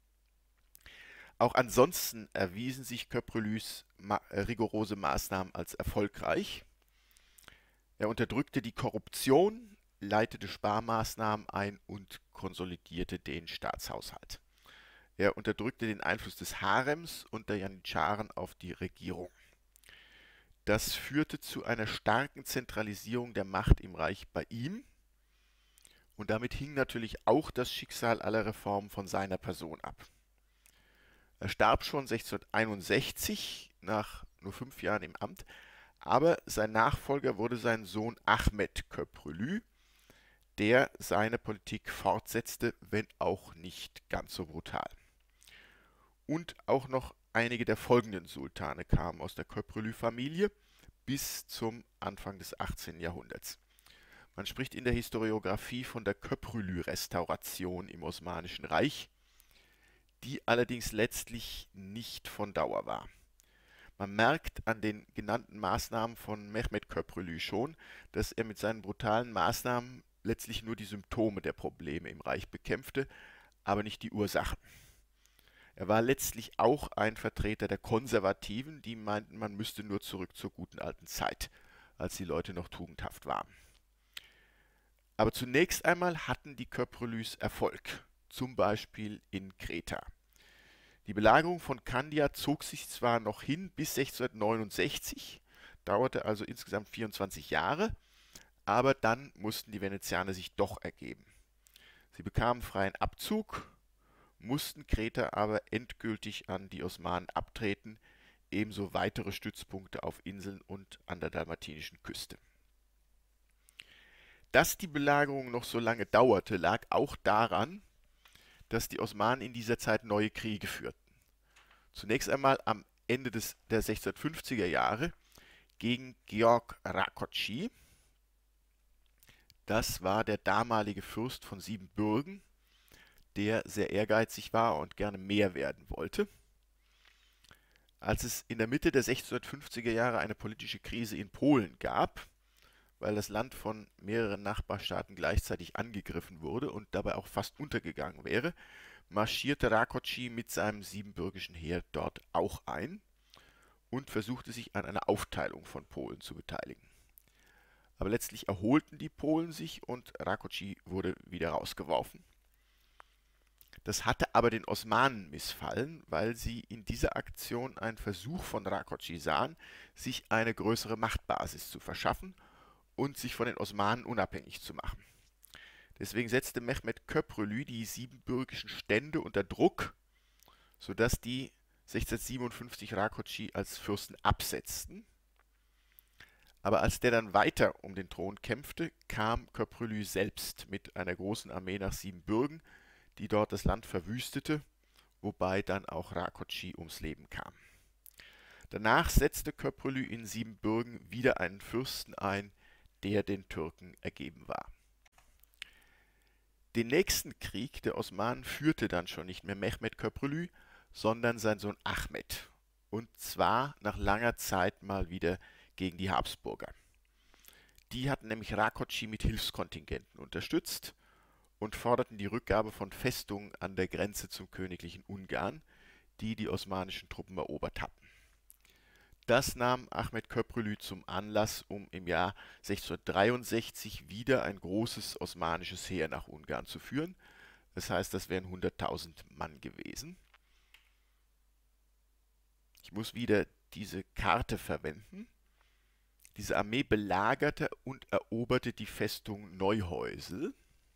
Auch ansonsten erwiesen sich Köprülüs ma- rigorose Maßnahmen als erfolgreich. Er unterdrückte die Korruption, leitete Sparmaßnahmen ein und konsolidierte den Staatshaushalt. Er unterdrückte den Einfluss des Harems und der Janitscharen auf die Regierung. Das führte zu einer starken Zentralisierung der Macht im Reich bei ihm und damit hing natürlich auch das Schicksal aller Reformen von seiner Person ab. Er starb schon sechzehnhunderteinundsechzig, nach nur fünf Jahren im Amt, aber sein Nachfolger wurde sein Sohn Ahmed Köprülü, der seine Politik fortsetzte, wenn auch nicht ganz so brutal. Und auch noch einige der folgenden Sultane kamen aus der Köprülü-Familie bis zum Anfang des achtzehnten Jahrhunderts. Man spricht in der Historiographie von der Köprülü-Restauration im Osmanischen Reich, die allerdings letztlich nicht von Dauer war. Man merkt an den genannten Maßnahmen von Mehmed Köprülü schon, dass er mit seinen brutalen Maßnahmen letztlich nur die Symptome der Probleme im Reich bekämpfte, aber nicht die Ursachen. Er war letztlich auch ein Vertreter der Konservativen, die meinten, man müsste nur zurück zur guten alten Zeit, als die Leute noch tugendhaft waren. Aber zunächst einmal hatten die Köprülüs Erfolg, zum Beispiel in Kreta. Die Belagerung von Kandia zog sich zwar noch hin bis sechzehnhundertneunundsechzig, dauerte also insgesamt vierundzwanzig Jahre, aber dann mussten die Venezianer sich doch ergeben. Sie bekamen freien Abzug mussten Kreta aber endgültig an die Osmanen abtreten, ebenso weitere Stützpunkte auf Inseln und an der dalmatinischen Küste. Dass die Belagerung noch so lange dauerte, lag auch daran, dass die Osmanen in dieser Zeit neue Kriege führten. Zunächst einmal am Ende des, der sechzehnhundertfünfziger Jahre gegen Georg Rákóczi. Das war der damalige Fürst von Siebenbürgen, der sehr ehrgeizig war und gerne mehr werden wollte. Als es in der Mitte der sechzehnhundertfünfziger Jahre eine politische Krise in Polen gab, weil das Land von mehreren Nachbarstaaten gleichzeitig angegriffen wurde und dabei auch fast untergegangen wäre, marschierte Rákóczi mit seinem siebenbürgischen Heer dort auch ein und versuchte sich an einer Aufteilung von Polen zu beteiligen. Aber letztlich erholten die Polen sich und Rákóczi wurde wieder rausgeworfen. Das hatte aber den Osmanen missfallen, weil sie in dieser Aktion einen Versuch von Rákóczi sahen, sich eine größere Machtbasis zu verschaffen und sich von den Osmanen unabhängig zu machen. Deswegen setzte Mehmed Köprülü die siebenbürgischen Stände unter Druck, sodass die sechzehnhundertsiebenundfünfzig Rákóczi als Fürsten absetzten. Aber als der dann weiter um den Thron kämpfte, kam Köprülü selbst mit einer großen Armee nach Siebenbürgen, die dort das Land verwüstete, wobei dann auch Rákóczi ums Leben kam. Danach setzte Köprülü in Siebenbürgen wieder einen Fürsten ein, der den Türken ergeben war. Den nächsten Krieg der Osmanen führte dann schon nicht mehr Mehmed Köprülü, sondern sein Sohn Ahmed, und zwar nach langer Zeit mal wieder gegen die Habsburger. Die hatten nämlich Rákóczi mit Hilfskontingenten unterstützt und forderten die Rückgabe von Festungen an der Grenze zum königlichen Ungarn, die die osmanischen Truppen erobert hatten. Das nahm Ahmed Köprülü zum Anlass, um im Jahr sechzehnhundertdreiundsechzig wieder ein großes osmanisches Heer nach Ungarn zu führen. Das heißt, das wären hunderttausend Mann gewesen. Ich muss wieder diese Karte verwenden. Diese Armee belagerte und eroberte die Festung Neuhäusel.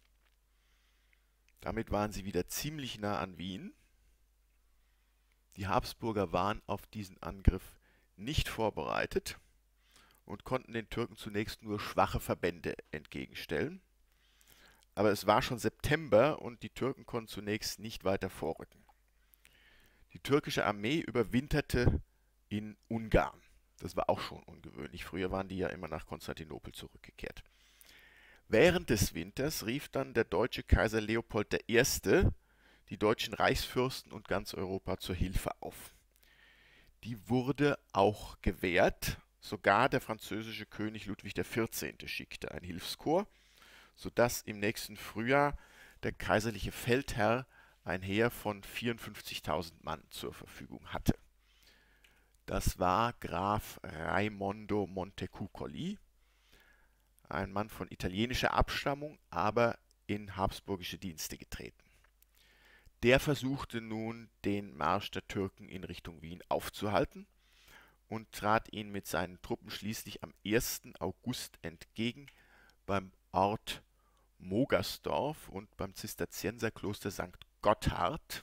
Damit waren sie wieder ziemlich nah an Wien. Die Habsburger waren auf diesen Angriff nicht vorbereitet und konnten den Türken zunächst nur schwache Verbände entgegenstellen. Aber es war schon September und die Türken konnten zunächst nicht weiter vorrücken. Die türkische Armee überwinterte in Ungarn. Das war auch schon ungewöhnlich. Früher waren die ja immer nach Konstantinopel zurückgekehrt. Während des Winters rief dann der deutsche Kaiser Leopold der Erste die deutschen Reichsfürsten und ganz Europa zur Hilfe auf. Die wurde auch gewährt. Sogar der französische König Ludwig der Vierzehnte schickte ein Hilfskorps, sodass im nächsten Frühjahr der kaiserliche Feldherr ein Heer von vierundfünfzigtausend Mann zur Verfügung hatte. Das war Graf Raimondo Montecuccoli, ein Mann von italienischer Abstammung, aber in habsburgische Dienste getreten. Der versuchte nun, den Marsch der Türken in Richtung Wien aufzuhalten und trat ihnen mit seinen Truppen schließlich am ersten August entgegen beim Ort Mogersdorf und beim Zisterzienserkloster Sankt Gotthard,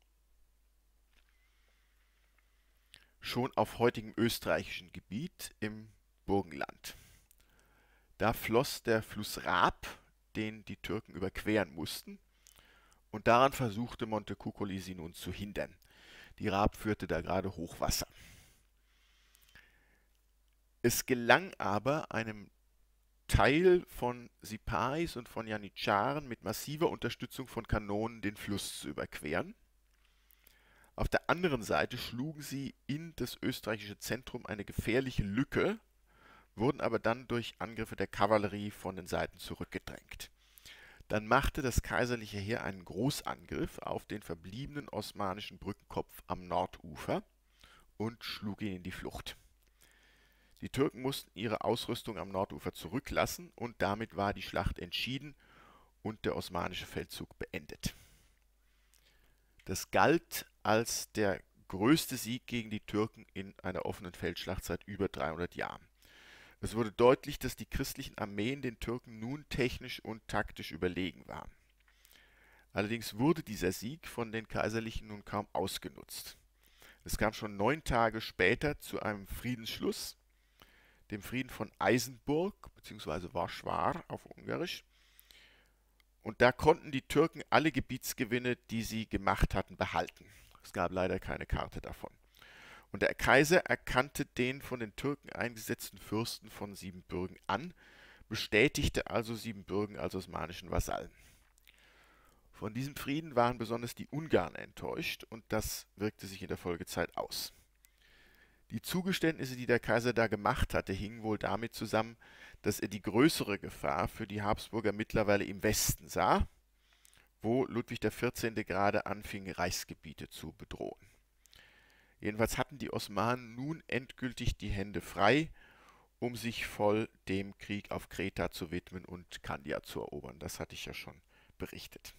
schon auf heutigem österreichischen Gebiet im Burgenland. Da floss der Fluss Raab, den die Türken überqueren mussten, und daran versuchte Montecuccoli sie nun zu hindern. Die Raab führte da gerade Hochwasser. Es gelang aber einem Teil von Sipahis und von Janitscharen mit massiver Unterstützung von Kanonen den Fluss zu überqueren. Auf der anderen Seite schlugen sie in das österreichische Zentrum eine gefährliche Lücke, wurden aber dann durch Angriffe der Kavallerie von den Seiten zurückgedrängt. Dann machte das kaiserliche Heer einen Großangriff auf den verbliebenen osmanischen Brückenkopf am Nordufer und schlug ihn in die Flucht. Die Türken mussten ihre Ausrüstung am Nordufer zurücklassen und damit war die Schlacht entschieden und der osmanische Feldzug beendet. Das galt als der größte Sieg gegen die Türken in einer offenen Feldschlacht seit über dreihundert Jahren. Es wurde deutlich, dass die christlichen Armeen den Türken nun technisch und taktisch überlegen waren. Allerdings wurde dieser Sieg von den Kaiserlichen nun kaum ausgenutzt. Es kam schon neun Tage später zu einem Friedensschluss, dem Frieden von Eisenburg bzw. Warschwar auf Ungarisch. Und da konnten die Türken alle Gebietsgewinne, die sie gemacht hatten, behalten. Es gab leider keine Karte davon. Und der Kaiser erkannte den von den Türken eingesetzten Fürsten von Siebenbürgen an, bestätigte also Siebenbürgen als osmanischen Vasallen. Von diesem Frieden waren besonders die Ungarn enttäuscht und das wirkte sich in der Folgezeit aus. Die Zugeständnisse, die der Kaiser da gemacht hatte, hingen wohl damit zusammen, dass er die größere Gefahr für die Habsburger mittlerweile im Westen sah, wo Ludwig der Vierzehnte gerade anfing, Reichsgebiete zu bedrohen. Jedenfalls hatten die Osmanen nun endgültig die Hände frei, um sich voll dem Krieg auf Kreta zu widmen und Kandia zu erobern. Das hatte ich ja schon berichtet.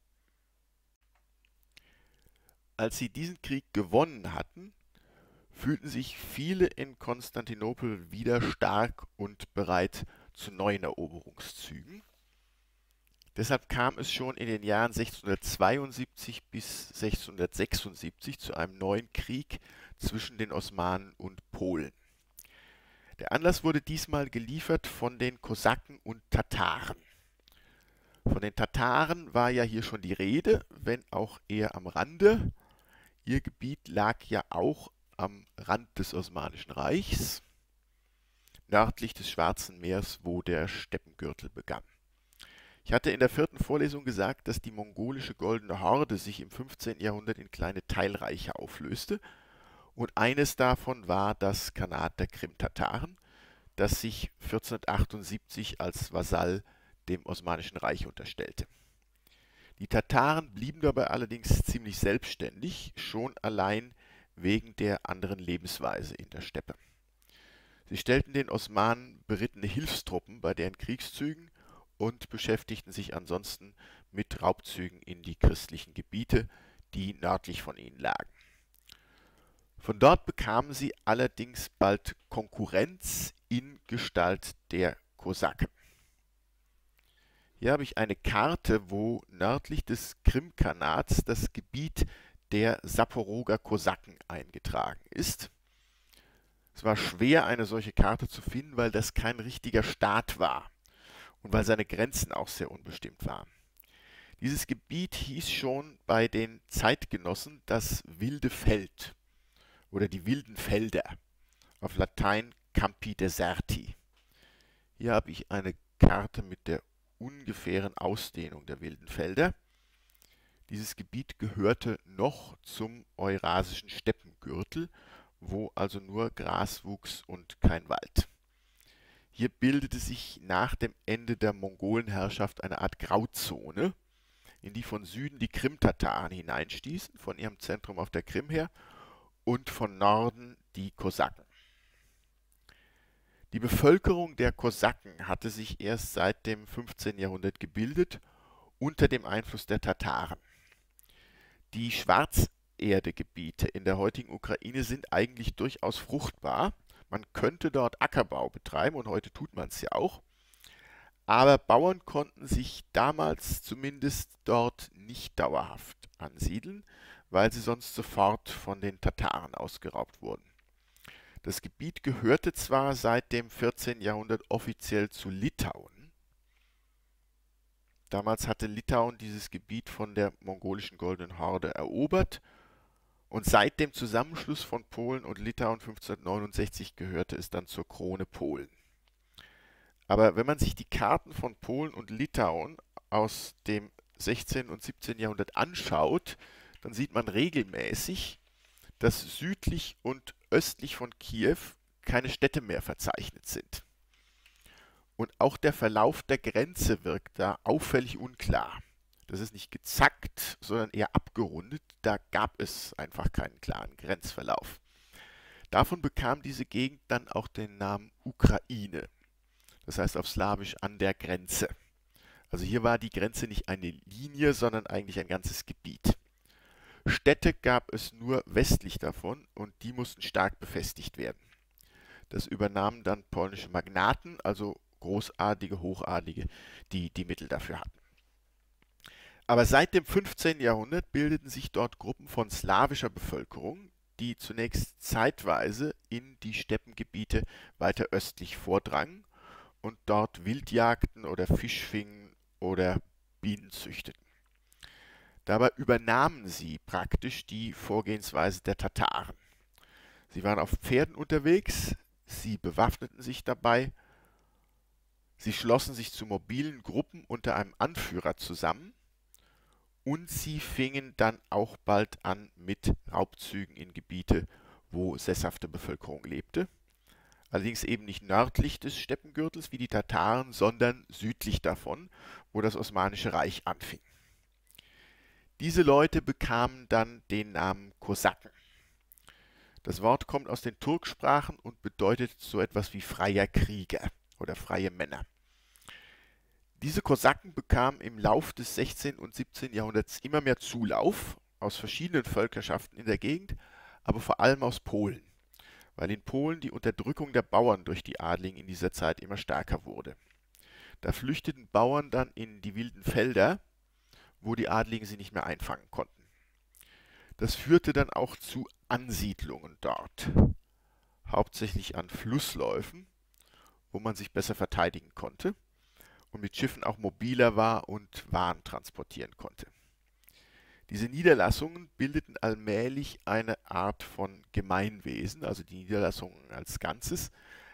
Als sie diesen Krieg gewonnen hatten, fühlten sich viele in Konstantinopel wieder stark und bereit zu neuen Eroberungszügen. Deshalb kam es schon in den Jahren sechzehnhundertzweiundsiebzig bis sechzehnhundertsechsundsiebzig zu einem neuen Krieg zwischen den Osmanen und Polen. Der Anlass wurde diesmal geliefert von den Kosaken und Tataren. Von den Tataren war ja hier schon die Rede, wenn auch eher am Rande. Ihr Gebiet lag ja auch am Rand des Osmanischen Reichs, nördlich des Schwarzen Meers, wo der Steppengürtel begann. Ich hatte in der vierten Vorlesung gesagt, dass die mongolische Goldene Horde sich im fünfzehnten Jahrhundert in kleine Teilreiche auflöste und eines davon war das Khanat der Krim-Tataren, das sich vierzehnhundertachtundsiebzig als Vasall dem Osmanischen Reich unterstellte. Die Tataren blieben dabei allerdings ziemlich selbstständig, schon allein wegen der anderen Lebensweise in der Steppe. Sie stellten den Osmanen berittene Hilfstruppen bei deren Kriegszügen und beschäftigten sich ansonsten mit Raubzügen in die christlichen Gebiete, die nördlich von ihnen lagen. Von dort bekamen sie allerdings bald Konkurrenz in Gestalt der Kosaken. Hier habe ich eine Karte, wo nördlich des Krimkhanats das Gebiet der Saporoger Kosaken eingetragen ist. Es war schwer, eine solche Karte zu finden, weil das kein richtiger Staat war und weil seine Grenzen auch sehr unbestimmt waren. Dieses Gebiet hieß schon bei den Zeitgenossen das wilde Feld oder die wilden Felder, auf Latein Campi Deserti. Hier habe ich eine Karte mit der ungefähren Ausdehnung der wilden Felder. Dieses Gebiet gehörte noch zum eurasischen Steppengürtel, wo also nur Gras wuchs und kein Wald. Hier bildete sich nach dem Ende der Mongolenherrschaft eine Art Grauzone, in die von Süden die Krim-Tataren hineinstießen, von ihrem Zentrum auf der Krim her, und von Norden die Kosaken. Die Bevölkerung der Kosaken hatte sich erst seit dem fünfzehnten Jahrhundert gebildet, unter dem Einfluss der Tataren. Die Schwarzerdegebiete in der heutigen Ukraine sind eigentlich durchaus fruchtbar. Man könnte dort Ackerbau betreiben und heute tut man es ja auch. Aber Bauern konnten sich damals zumindest dort nicht dauerhaft ansiedeln, weil sie sonst sofort von den Tataren ausgeraubt wurden. Das Gebiet gehörte zwar seit dem vierzehnten Jahrhundert offiziell zu Litauen. Damals hatte Litauen dieses Gebiet von der mongolischen Goldenen Horde erobert und seit dem Zusammenschluss von Polen und Litauen fünfzehnhundertneunundsechzig gehörte es dann zur Krone Polen. Aber wenn man sich die Karten von Polen und Litauen aus dem sechzehnten und siebzehnten Jahrhundert anschaut, dann sieht man regelmäßig, dass südlich und östlich von Kiew keine Städte mehr verzeichnet sind. Und auch der Verlauf der Grenze wirkt da auffällig unklar. Das ist nicht gezackt, sondern eher abgerundet. Da gab es einfach keinen klaren Grenzverlauf. Davon bekam diese Gegend dann auch den Namen Ukraine. Das heißt auf Slawisch an der Grenze. Also hier war die Grenze nicht eine Linie, sondern eigentlich ein ganzes Gebiet. Städte gab es nur westlich davon und die mussten stark befestigt werden. Das übernahmen dann polnische Magnaten, also Großadlige, Hochadlige, die die Mittel dafür hatten. Aber seit dem fünfzehnten Jahrhundert bildeten sich dort Gruppen von slawischer Bevölkerung, die zunächst zeitweise in die Steppengebiete weiter östlich vordrangen und dort Wild jagten oder Fisch fingen oder Bienen züchteten. Dabei übernahmen sie praktisch die Vorgehensweise der Tataren. Sie waren auf Pferden unterwegs, sie bewaffneten sich dabei, sie schlossen sich zu mobilen Gruppen unter einem Anführer zusammen und sie fingen dann auch bald an mit Raubzügen in Gebiete, wo sesshafte Bevölkerung lebte. Allerdings eben nicht nördlich des Steppengürtels wie die Tataren, sondern südlich davon, wo das Osmanische Reich anfing. Diese Leute bekamen dann den Namen Kosaken. Das Wort kommt aus den Turksprachen und bedeutet so etwas wie freier Krieger oder freie Männer. Diese Kosaken bekamen im Lauf des sechzehnten und siebzehnten Jahrhunderts immer mehr Zulauf aus verschiedenen Völkerschaften in der Gegend, aber vor allem aus Polen, weil in Polen die Unterdrückung der Bauern durch die Adligen in dieser Zeit immer stärker wurde. Da flüchteten Bauern dann in die wilden Felder, wo die Adligen sie nicht mehr einfangen konnten. Das führte dann auch zu Ansiedlungen dort, hauptsächlich an Flussläufen, wo man sich besser verteidigen konnte und mit Schiffen auch mobiler war und Waren transportieren konnte. Diese Niederlassungen bildeten allmählich eine Art von Gemeinwesen, also die Niederlassungen als Ganzes.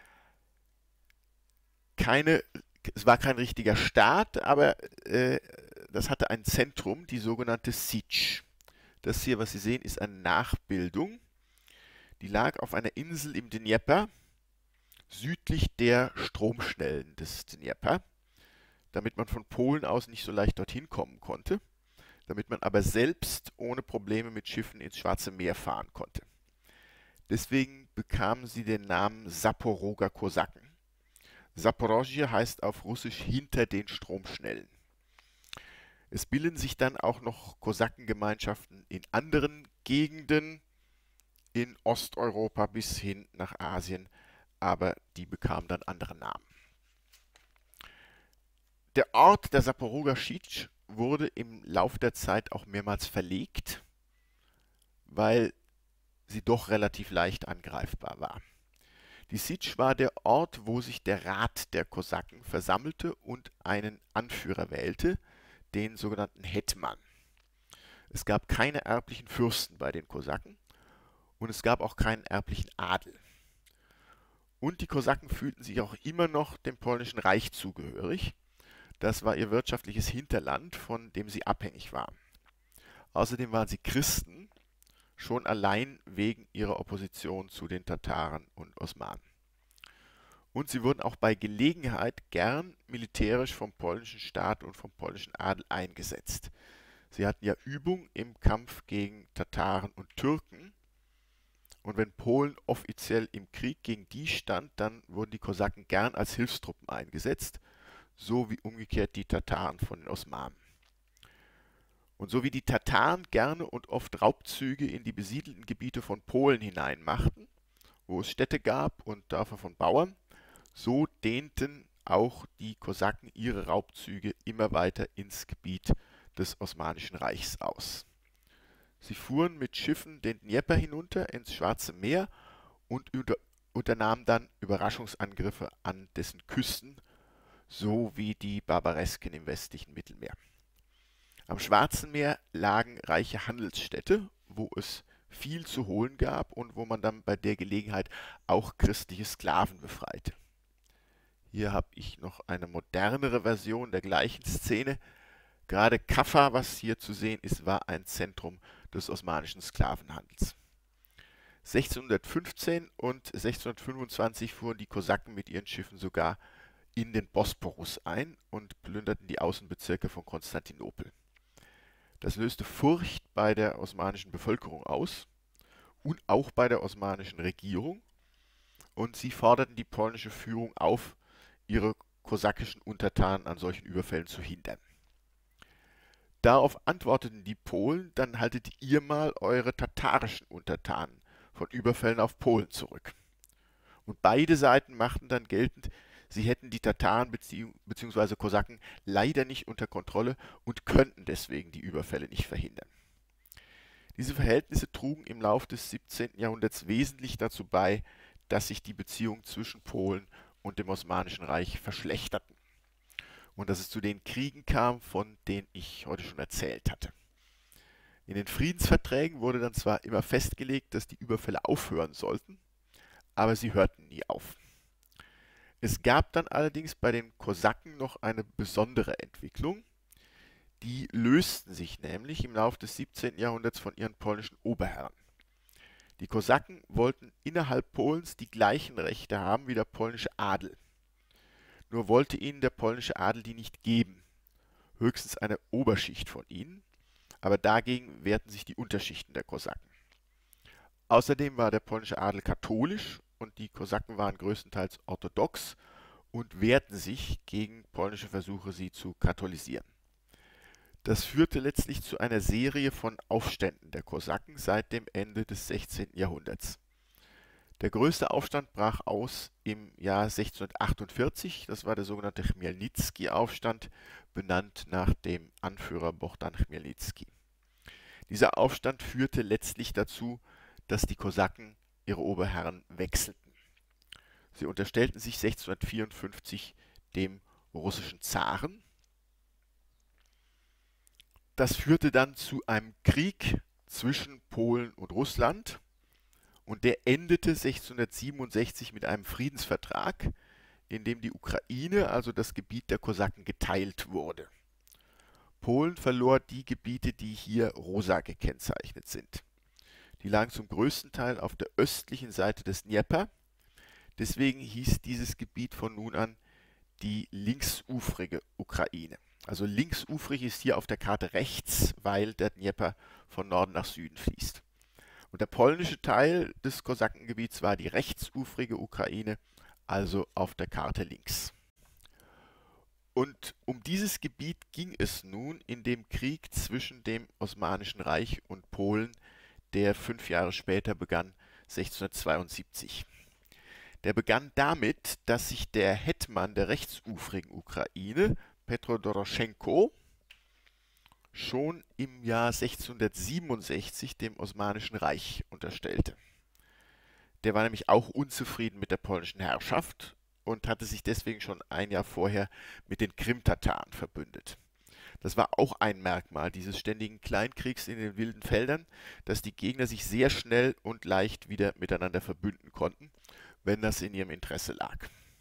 Keine, es war kein richtiger Staat, aber äh, das hatte ein Zentrum, die sogenannte Sitsch. Das hier, was Sie sehen, ist eine Nachbildung. Die lag auf einer Insel im Dnjepr, südlich der Stromschnellen des Dnjepr, damit man von Polen aus nicht so leicht dorthin kommen konnte, damit man aber selbst ohne Probleme mit Schiffen ins Schwarze Meer fahren konnte. Deswegen bekamen sie den Namen Saporoger Kosaken. Saporozhye heißt auf Russisch hinter den Stromschnellen. Es bilden sich dann auch noch Kosakengemeinschaften in anderen Gegenden in Osteuropa bis hin nach Asien, aber die bekamen dann andere Namen. Der Ort der Saporoger Sitsch wurde im Lauf der Zeit auch mehrmals verlegt, weil sie doch relativ leicht angreifbar war. Die Sitsch war der Ort, wo sich der Rat der Kosaken versammelte und einen Anführer wählte, den sogenannten Hetman. Es gab keine erblichen Fürsten bei den Kosaken und es gab auch keinen erblichen Adel. Und die Kosaken fühlten sich auch immer noch dem polnischen Reich zugehörig. Das war ihr wirtschaftliches Hinterland, von dem sie abhängig waren. Außerdem waren sie Christen, schon allein wegen ihrer Opposition zu den Tataren und Osmanen. Und sie wurden auch bei Gelegenheit gern militärisch vom polnischen Staat und vom polnischen Adel eingesetzt. Sie hatten ja Übung im Kampf gegen Tataren und Türken. Und wenn Polen offiziell im Krieg gegen die stand, dann wurden die Kosaken gern als Hilfstruppen eingesetzt, so wie umgekehrt die Tataren von den Osmanen. Und so wie die Tataren gerne und oft Raubzüge in die besiedelten Gebiete von Polen hinein machten, wo es Städte gab und Dörfer von Bauern, so dehnten auch die Kosaken ihre Raubzüge immer weiter ins Gebiet des Osmanischen Reichs aus. Sie fuhren mit Schiffen den Dnjepr hinunter ins Schwarze Meer und unter, unternahmen dann Überraschungsangriffe an dessen Küsten, so wie die Barbaresken im westlichen Mittelmeer. Am Schwarzen Meer lagen reiche Handelsstädte, wo es viel zu holen gab und wo man dann bei der Gelegenheit auch christliche Sklaven befreite. Hier habe ich noch eine modernere Version der gleichen Szene. Gerade Kaffa, was hier zu sehen ist, war ein Zentrum des osmanischen Sklavenhandels. sechzehnhundertfünfzehn und sechzehnhundertfünfundzwanzig fuhren die Kosaken mit ihren Schiffen sogar in den Bosporus ein und plünderten die Außenbezirke von Konstantinopel. Das löste Furcht bei der osmanischen Bevölkerung aus und auch bei der osmanischen Regierung, und sie forderten die polnische Führung auf, ihre kosakischen Untertanen an solchen Überfällen zu hindern. Darauf antworteten die Polen: Dann haltet ihr mal eure tatarischen Untertanen von Überfällen auf Polen zurück. Und beide Seiten machten dann geltend, sie hätten die Tataren bzw. Kosaken leider nicht unter Kontrolle und könnten deswegen die Überfälle nicht verhindern. Diese Verhältnisse trugen im Laufe des siebzehnten Jahrhunderts wesentlich dazu bei, dass sich die Beziehungen zwischen Polen und dem Osmanischen Reich verschlechterten und dass es zu den Kriegen kam, von denen ich heute schon erzählt hatte. In den Friedensverträgen wurde dann zwar immer festgelegt, dass die Überfälle aufhören sollten, aber sie hörten nie auf. Es gab dann allerdings bei den Kosaken noch eine besondere Entwicklung. Die lösten sich nämlich im Laufe des siebzehnten Jahrhunderts von ihren polnischen Oberherren. Die Kosaken wollten innerhalb Polens die gleichen Rechte haben wie der polnische Adel. Nur wollte ihnen der polnische Adel die nicht geben, höchstens eine Oberschicht von ihnen, aber dagegen wehrten sich die Unterschichten der Kosaken. Außerdem war der polnische Adel katholisch und die Kosaken waren größtenteils orthodox und wehrten sich gegen polnische Versuche, sie zu katholisieren. Das führte letztlich zu einer Serie von Aufständen der Kosaken seit dem Ende des sechzehnten Jahrhunderts. Der größte Aufstand brach aus im Jahr sechzehnhundertachtundvierzig, das war der sogenannte Chmielnicki-Aufstand, benannt nach dem Anführer Bohdan Chmielnicki. Dieser Aufstand führte letztlich dazu, dass die Kosaken ihre Oberherren wechselten. Sie unterstellten sich sechzehnhundertvierundfünfzig dem russischen Zaren. Das führte dann zu einem Krieg zwischen Polen und Russland und der endete sechzehnhundertsiebenundsechzig mit einem Friedensvertrag, in dem die Ukraine, also das Gebiet der Kosaken, geteilt wurde. Polen verlor die Gebiete, die hier rosa gekennzeichnet sind. Die lagen zum größten Teil auf der östlichen Seite des Dnjepr. Deswegen hieß dieses Gebiet von nun an die linksufrige Ukraine. Also linksufrig ist hier auf der Karte rechts, weil der Dnjepr von Norden nach Süden fließt. Und der polnische Teil des Kosakengebiets war die rechtsufrige Ukraine, also auf der Karte links. Und um dieses Gebiet ging es nun in dem Krieg zwischen dem Osmanischen Reich und Polen, der fünf Jahre später begann, sechzehnhundertzweiundsiebzig. Der begann damit, dass sich der Hetman der rechtsufrigen Ukraine, Petro Doroschenko, schon im Jahr sechzehnhundertsiebenundsechzig dem Osmanischen Reich unterstellte. Der war nämlich auch unzufrieden mit der polnischen Herrschaft und hatte sich deswegen schon ein Jahr vorher mit den Krimtataren verbündet. Das war auch ein Merkmal dieses ständigen Kleinkriegs in den wilden Feldern, dass die Gegner sich sehr schnell und leicht wieder miteinander verbünden konnten, wenn das in ihrem Interesse lag.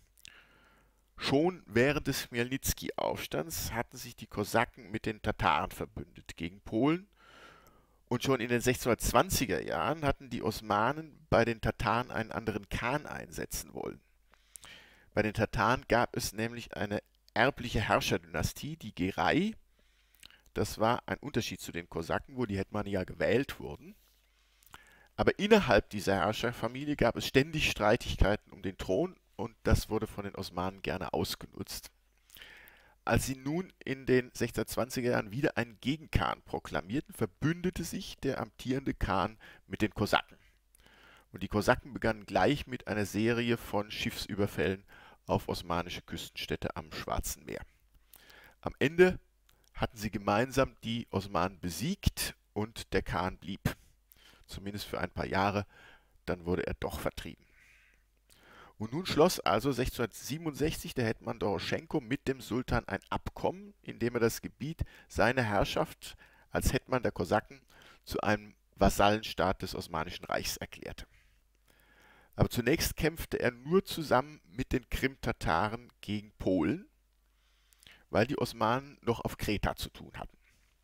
Schon während des Chmielnicki-Aufstands hatten sich die Kosaken mit den Tataren verbündet gegen Polen und schon in den sechzehnhundertzwanziger Jahren hatten die Osmanen bei den Tataren einen anderen Khan einsetzen wollen. Bei den Tataren gab es nämlich eine erbliche Herrscherdynastie, die Gerai. Das war ein Unterschied zu den Kosaken, wo die Hetmane ja gewählt wurden. Aber innerhalb dieser Herrscherfamilie gab es ständig Streitigkeiten um den Thron und das wurde von den Osmanen gerne ausgenutzt. Als sie nun in den sechzehnhundertzwanziger Jahren wieder einen Gegenkhan proklamierten, verbündete sich der amtierende Khan mit den Kosaken. Und die Kosaken begannen gleich mit einer Serie von Schiffsüberfällen auf osmanische Küstenstädte am Schwarzen Meer. Am Ende hatten sie gemeinsam die Osmanen besiegt und der Khan blieb. Zumindest für ein paar Jahre, dann wurde er doch vertrieben. Und nun schloss also sechzehnhundertsiebenundsechzig der Hetman Doroschenko mit dem Sultan ein Abkommen, in dem er das Gebiet seiner Herrschaft als Hetman der Kosaken zu einem Vasallenstaat des Osmanischen Reichs erklärte. Aber zunächst kämpfte er nur zusammen mit den Krimtataren gegen Polen, weil die Osmanen noch auf Kreta zu tun hatten.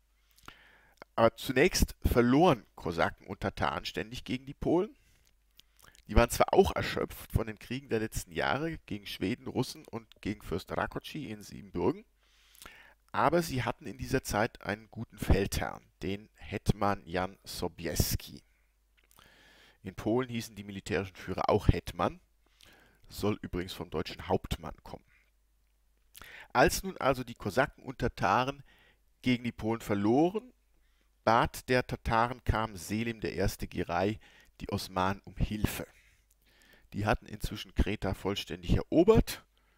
Aber zunächst verloren Kosaken und Tataren ständig gegen die Polen. Die waren zwar auch erschöpft von den Kriegen der letzten Jahre gegen Schweden, Russen und gegen Fürst Rákóczi in Siebenbürgen, aber sie hatten in dieser Zeit einen guten Feldherrn, den Hetman Jan Sobieski. In Polen hießen die militärischen Führer auch Hetman, soll übrigens vom deutschen Hauptmann kommen. Als nun also die Kosaken und Tataren gegen die Polen verloren, bat der Tatarenkhan Selim der Erste Giray die Osmanen um Hilfe. Die hatten inzwischen Kreta vollständig erobert,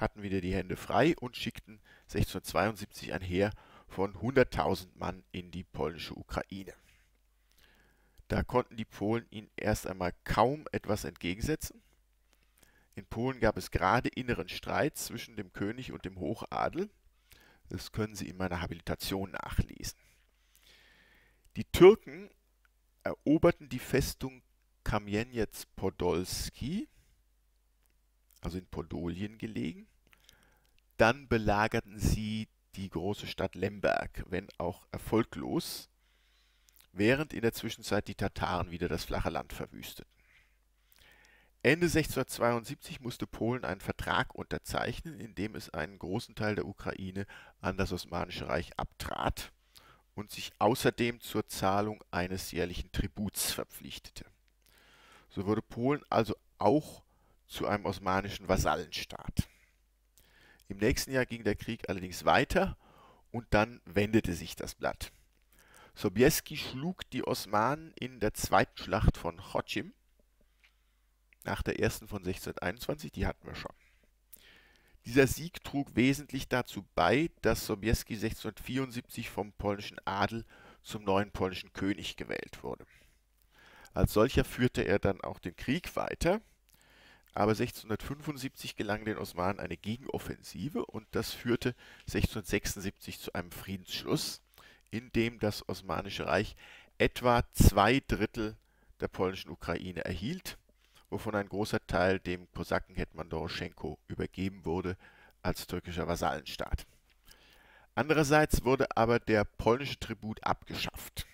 hatten wieder die Hände frei und schickten sechzehnhundertzweiundsiebzig ein Heer von hunderttausend Mann in die polnische Ukraine. Da konnten die Polen ihnen erst einmal kaum etwas entgegensetzen. In Polen gab es gerade inneren Streit zwischen dem König und dem Hochadel. Das können Sie in meiner Habilitation nachlesen. Die Türken eroberten die Festung Kamieniec-Podolski, also in Podolien gelegen. Dann belagerten sie die große Stadt Lemberg, wenn auch erfolglos, während in der Zwischenzeit die Tataren wieder das flache Land verwüsteten. Ende sechzehnhundertzweiundsiebzig musste Polen einen Vertrag unterzeichnen, in dem es einen großen Teil der Ukraine an das Osmanische Reich abtrat und sich außerdem zur Zahlung eines jährlichen Tributs verpflichtete. So wurde Polen also auch zu einem osmanischen Vasallenstaat. Im nächsten Jahr ging der Krieg allerdings weiter und dann wendete sich das Blatt. Sobieski schlug die Osmanen in der zweiten Schlacht von Chocim, nach der ersten von sechzehnhunderteinundzwanzig, die hatten wir schon. Dieser Sieg trug wesentlich dazu bei, dass Sobieski sechzehnhundertvierundsiebzig vom polnischen Adel zum neuen polnischen König gewählt wurde. Als solcher führte er dann auch den Krieg weiter, aber sechzehnhundertfünfundsiebzig gelang den Osmanen eine Gegenoffensive und das führte sechzehnhundertsechsundsiebzig zu einem Friedensschluss, in dem das Osmanische Reich etwa zwei Drittel der polnischen Ukraine erhielt, wovon ein großer Teil dem Kosakenhetman Doroschenko übergeben wurde als türkischer Vasallenstaat. Andererseits wurde aber der polnische Tribut abgeschafft.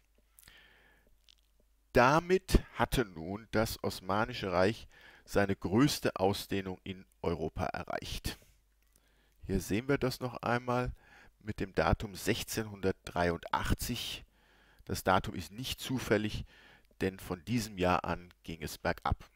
Damit hatte nun das Osmanische Reich seine größte Ausdehnung in Europa erreicht. Hier sehen wir das noch einmal mit dem Datum sechzehnhundertdreiundachtzig. Das Datum ist nicht zufällig, denn von diesem Jahr an ging es bergab.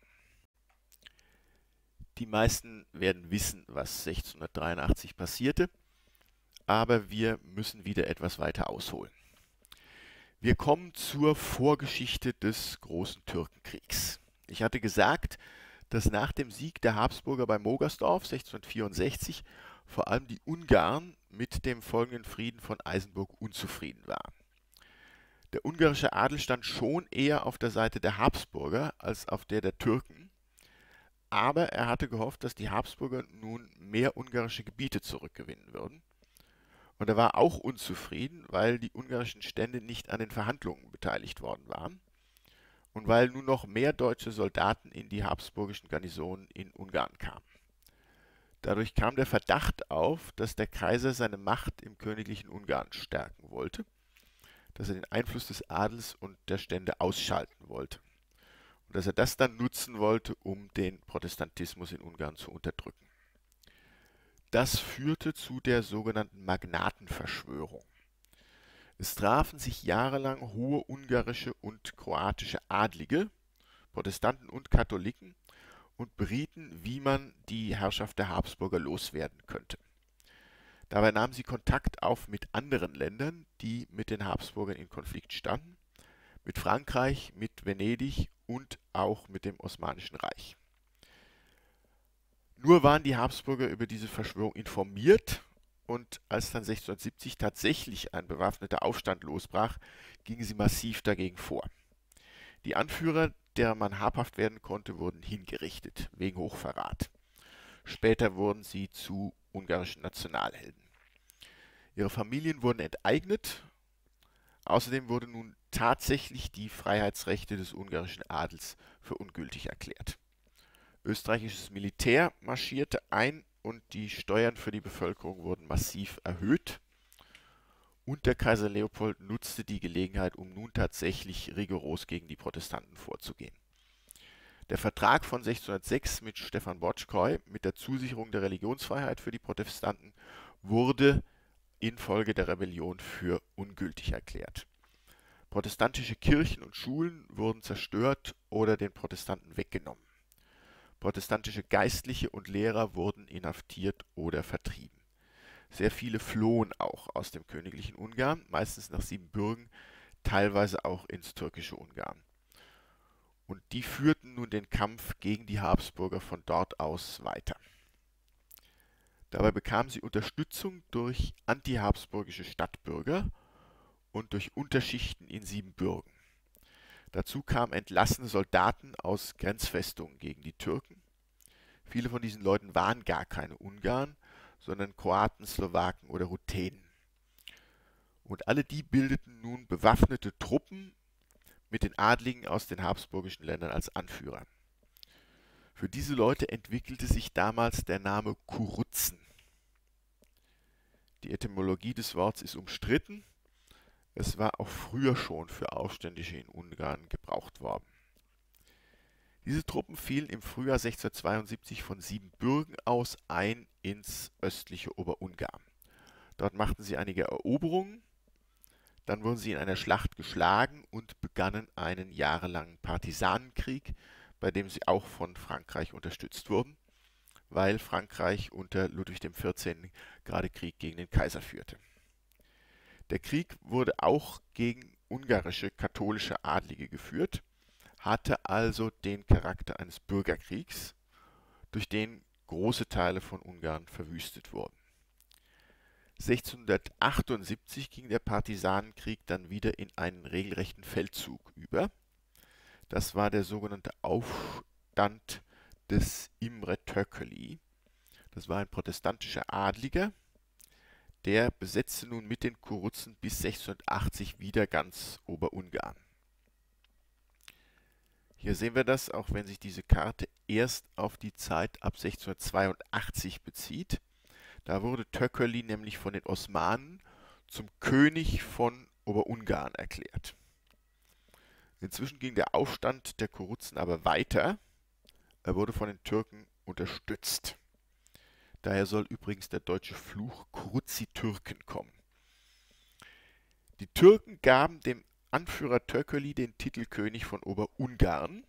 Die meisten werden wissen, was sechzehnhundertdreiundachtzig passierte, aber wir müssen wieder etwas weiter ausholen. Wir kommen zur Vorgeschichte des Großen Türkenkriegs. Ich hatte gesagt, dass nach dem Sieg der Habsburger bei Mogersdorf sechzehnhundertvierundsechzig vor allem die Ungarn mit dem folgenden Frieden von Eisenburg unzufrieden waren. Der ungarische Adel stand schon eher auf der Seite der Habsburger als auf der der Türken, aber er hatte gehofft, dass die Habsburger nun mehr ungarische Gebiete zurückgewinnen würden. Und er war auch unzufrieden, weil die ungarischen Stände nicht an den Verhandlungen beteiligt worden waren und weil nun noch mehr deutsche Soldaten in die habsburgischen Garnisonen in Ungarn kamen. Dadurch kam der Verdacht auf, dass der Kaiser seine Macht im königlichen Ungarn stärken wollte, dass er den Einfluss des Adels und der Stände ausschalten wollte und dass er das dann nutzen wollte, um den Protestantismus in Ungarn zu unterdrücken. Das führte zu der sogenannten Magnatenverschwörung. Es trafen sich jahrelang hohe ungarische und kroatische Adlige, Protestanten und Katholiken, und berieten, wie man die Herrschaft der Habsburger loswerden könnte. Dabei nahmen sie Kontakt auf mit anderen Ländern, die mit den Habsburgern in Konflikt standen, mit Frankreich, mit Venedig und auch mit dem Osmanischen Reich. Nur waren die Habsburger über diese Verschwörung informiert und als dann sechzehnhundertsiebzig tatsächlich ein bewaffneter Aufstand losbrach, gingen sie massiv dagegen vor. Die Anführer, derer man habhaft werden konnte, wurden hingerichtet, wegen Hochverrat. Später wurden sie zu ungarischen Nationalhelden. Ihre Familien wurden enteignet. Außerdem wurde nun tatsächlich die Freiheitsrechte des ungarischen Adels für ungültig erklärt. Österreichisches Militär marschierte ein und die Steuern für die Bevölkerung wurden massiv erhöht. Und der Kaiser Leopold nutzte die Gelegenheit, um nun tatsächlich rigoros gegen die Protestanten vorzugehen. Der Vertrag von sechzehnhundertsechs mit Stefan Botschkoi mit der Zusicherung der Religionsfreiheit für die Protestanten wurde infolge der Rebellion für ungültig erklärt. Protestantische Kirchen und Schulen wurden zerstört oder den Protestanten weggenommen. Protestantische Geistliche und Lehrer wurden inhaftiert oder vertrieben. Sehr viele flohen auch aus dem königlichen Ungarn, meistens nach Siebenbürgen, teilweise auch ins türkische Ungarn. Und die führten nun den Kampf gegen die Habsburger von dort aus weiter. Dabei bekamen sie Unterstützung durch anti-habsburgische Stadtbürger und durch Unterschichten in Siebenbürgen. Dazu kamen entlassene Soldaten aus Grenzfestungen gegen die Türken. Viele von diesen Leuten waren gar keine Ungarn, sondern Kroaten, Slowaken oder Ruthenen. Und alle die bildeten nun bewaffnete Truppen mit den Adligen aus den habsburgischen Ländern als Anführer. Für diese Leute entwickelte sich damals der Name Kuruzen. Die Etymologie des Wortes ist umstritten. Es war auch früher schon für Aufständische in Ungarn gebraucht worden. Diese Truppen fielen im Frühjahr sechzehnhundertzweiundsiebzig von Siebenbürgen aus ein ins östliche Oberungarn. Dort machten sie einige Eroberungen, dann wurden sie in einer Schlacht geschlagen und begannen einen jahrelangen Partisanenkrieg, bei dem sie auch von Frankreich unterstützt wurden, weil Frankreich unter Ludwig der vierzehnte. Gerade Krieg gegen den Kaiser führte. Der Krieg wurde auch gegen ungarische katholische Adlige geführt, hatte also den Charakter eines Bürgerkriegs, durch den große Teile von Ungarn verwüstet wurden. sechzehnhundertachtundsiebzig ging der Partisanenkrieg dann wieder in einen regelrechten Feldzug über. Das war der sogenannte Aufstand des Imre Thököly. Das war ein protestantischer Adliger, der besetzte nun mit den Kuruzen bis sechzehnhundertachtzig wieder ganz Oberungarn. Hier sehen wir das, auch wenn sich diese Karte erst auf die Zeit ab sechzehnhundertzweiundachtzig bezieht. Da wurde Thököly nämlich von den Osmanen zum König von Oberungarn erklärt. Inzwischen ging der Aufstand der Kuruzen aber weiter. Er wurde von den Türken unterstützt. Daher soll übrigens der deutsche Fluch Kuruzi-Türken kommen. Die Türken gaben dem Anführer Thököly den Titel König von Oberungarn.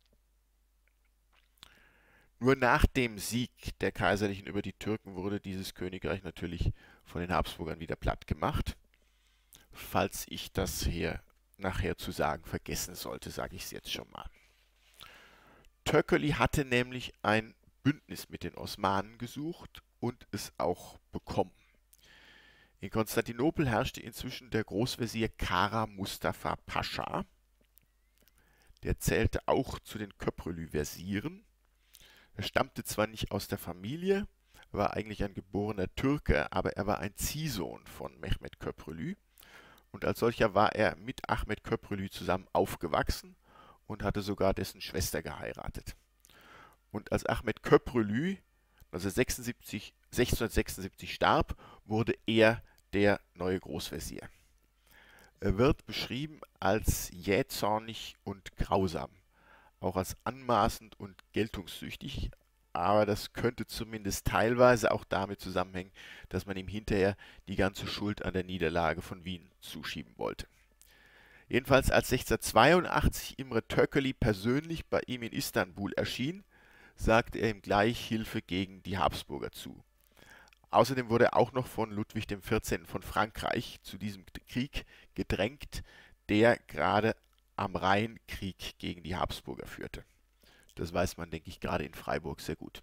Nur nach dem Sieg der Kaiserlichen über die Türken wurde dieses Königreich natürlich von den Habsburgern wieder platt gemacht. Falls ich das hier nachher zu sagen vergessen sollte, sage ich es jetzt schon mal. Thököly hatte nämlich ein Bündnis mit den Osmanen gesucht und es auch bekommen. In Konstantinopel herrschte inzwischen der Großvezier Kara Mustafa Pascha. Der zählte auch zu den Köprülü-Versieren. Er stammte zwar nicht aus der Familie, war eigentlich ein geborener Türke, aber er war ein Ziehsohn von Mehmed Köprülü. Und als solcher war er mit Ahmed Köprülü zusammen aufgewachsen und hatte sogar dessen Schwester geheiratet. Und als Ahmed Köprülü sechzehnhundertsechsundsiebzig starb, wurde er der neue Großvezier. Er wird beschrieben als jähzornig und grausam, auch als anmaßend und geltungssüchtig, aber das könnte zumindest teilweise auch damit zusammenhängen, dass man ihm hinterher die ganze Schuld an der Niederlage von Wien zuschieben wollte. Jedenfalls als sechzehnhundertzweiundachtzig Imre Thököly persönlich bei ihm in Istanbul erschien, sagte er ihm gleich Hilfe gegen die Habsburger zu. Außerdem wurde er auch noch von Ludwig der vierzehnte. Von Frankreich zu diesem Krieg gedrängt, der gerade am Rhein Krieg gegen die Habsburger führte. Das weiß man, denke ich, gerade in Freiburg sehr gut.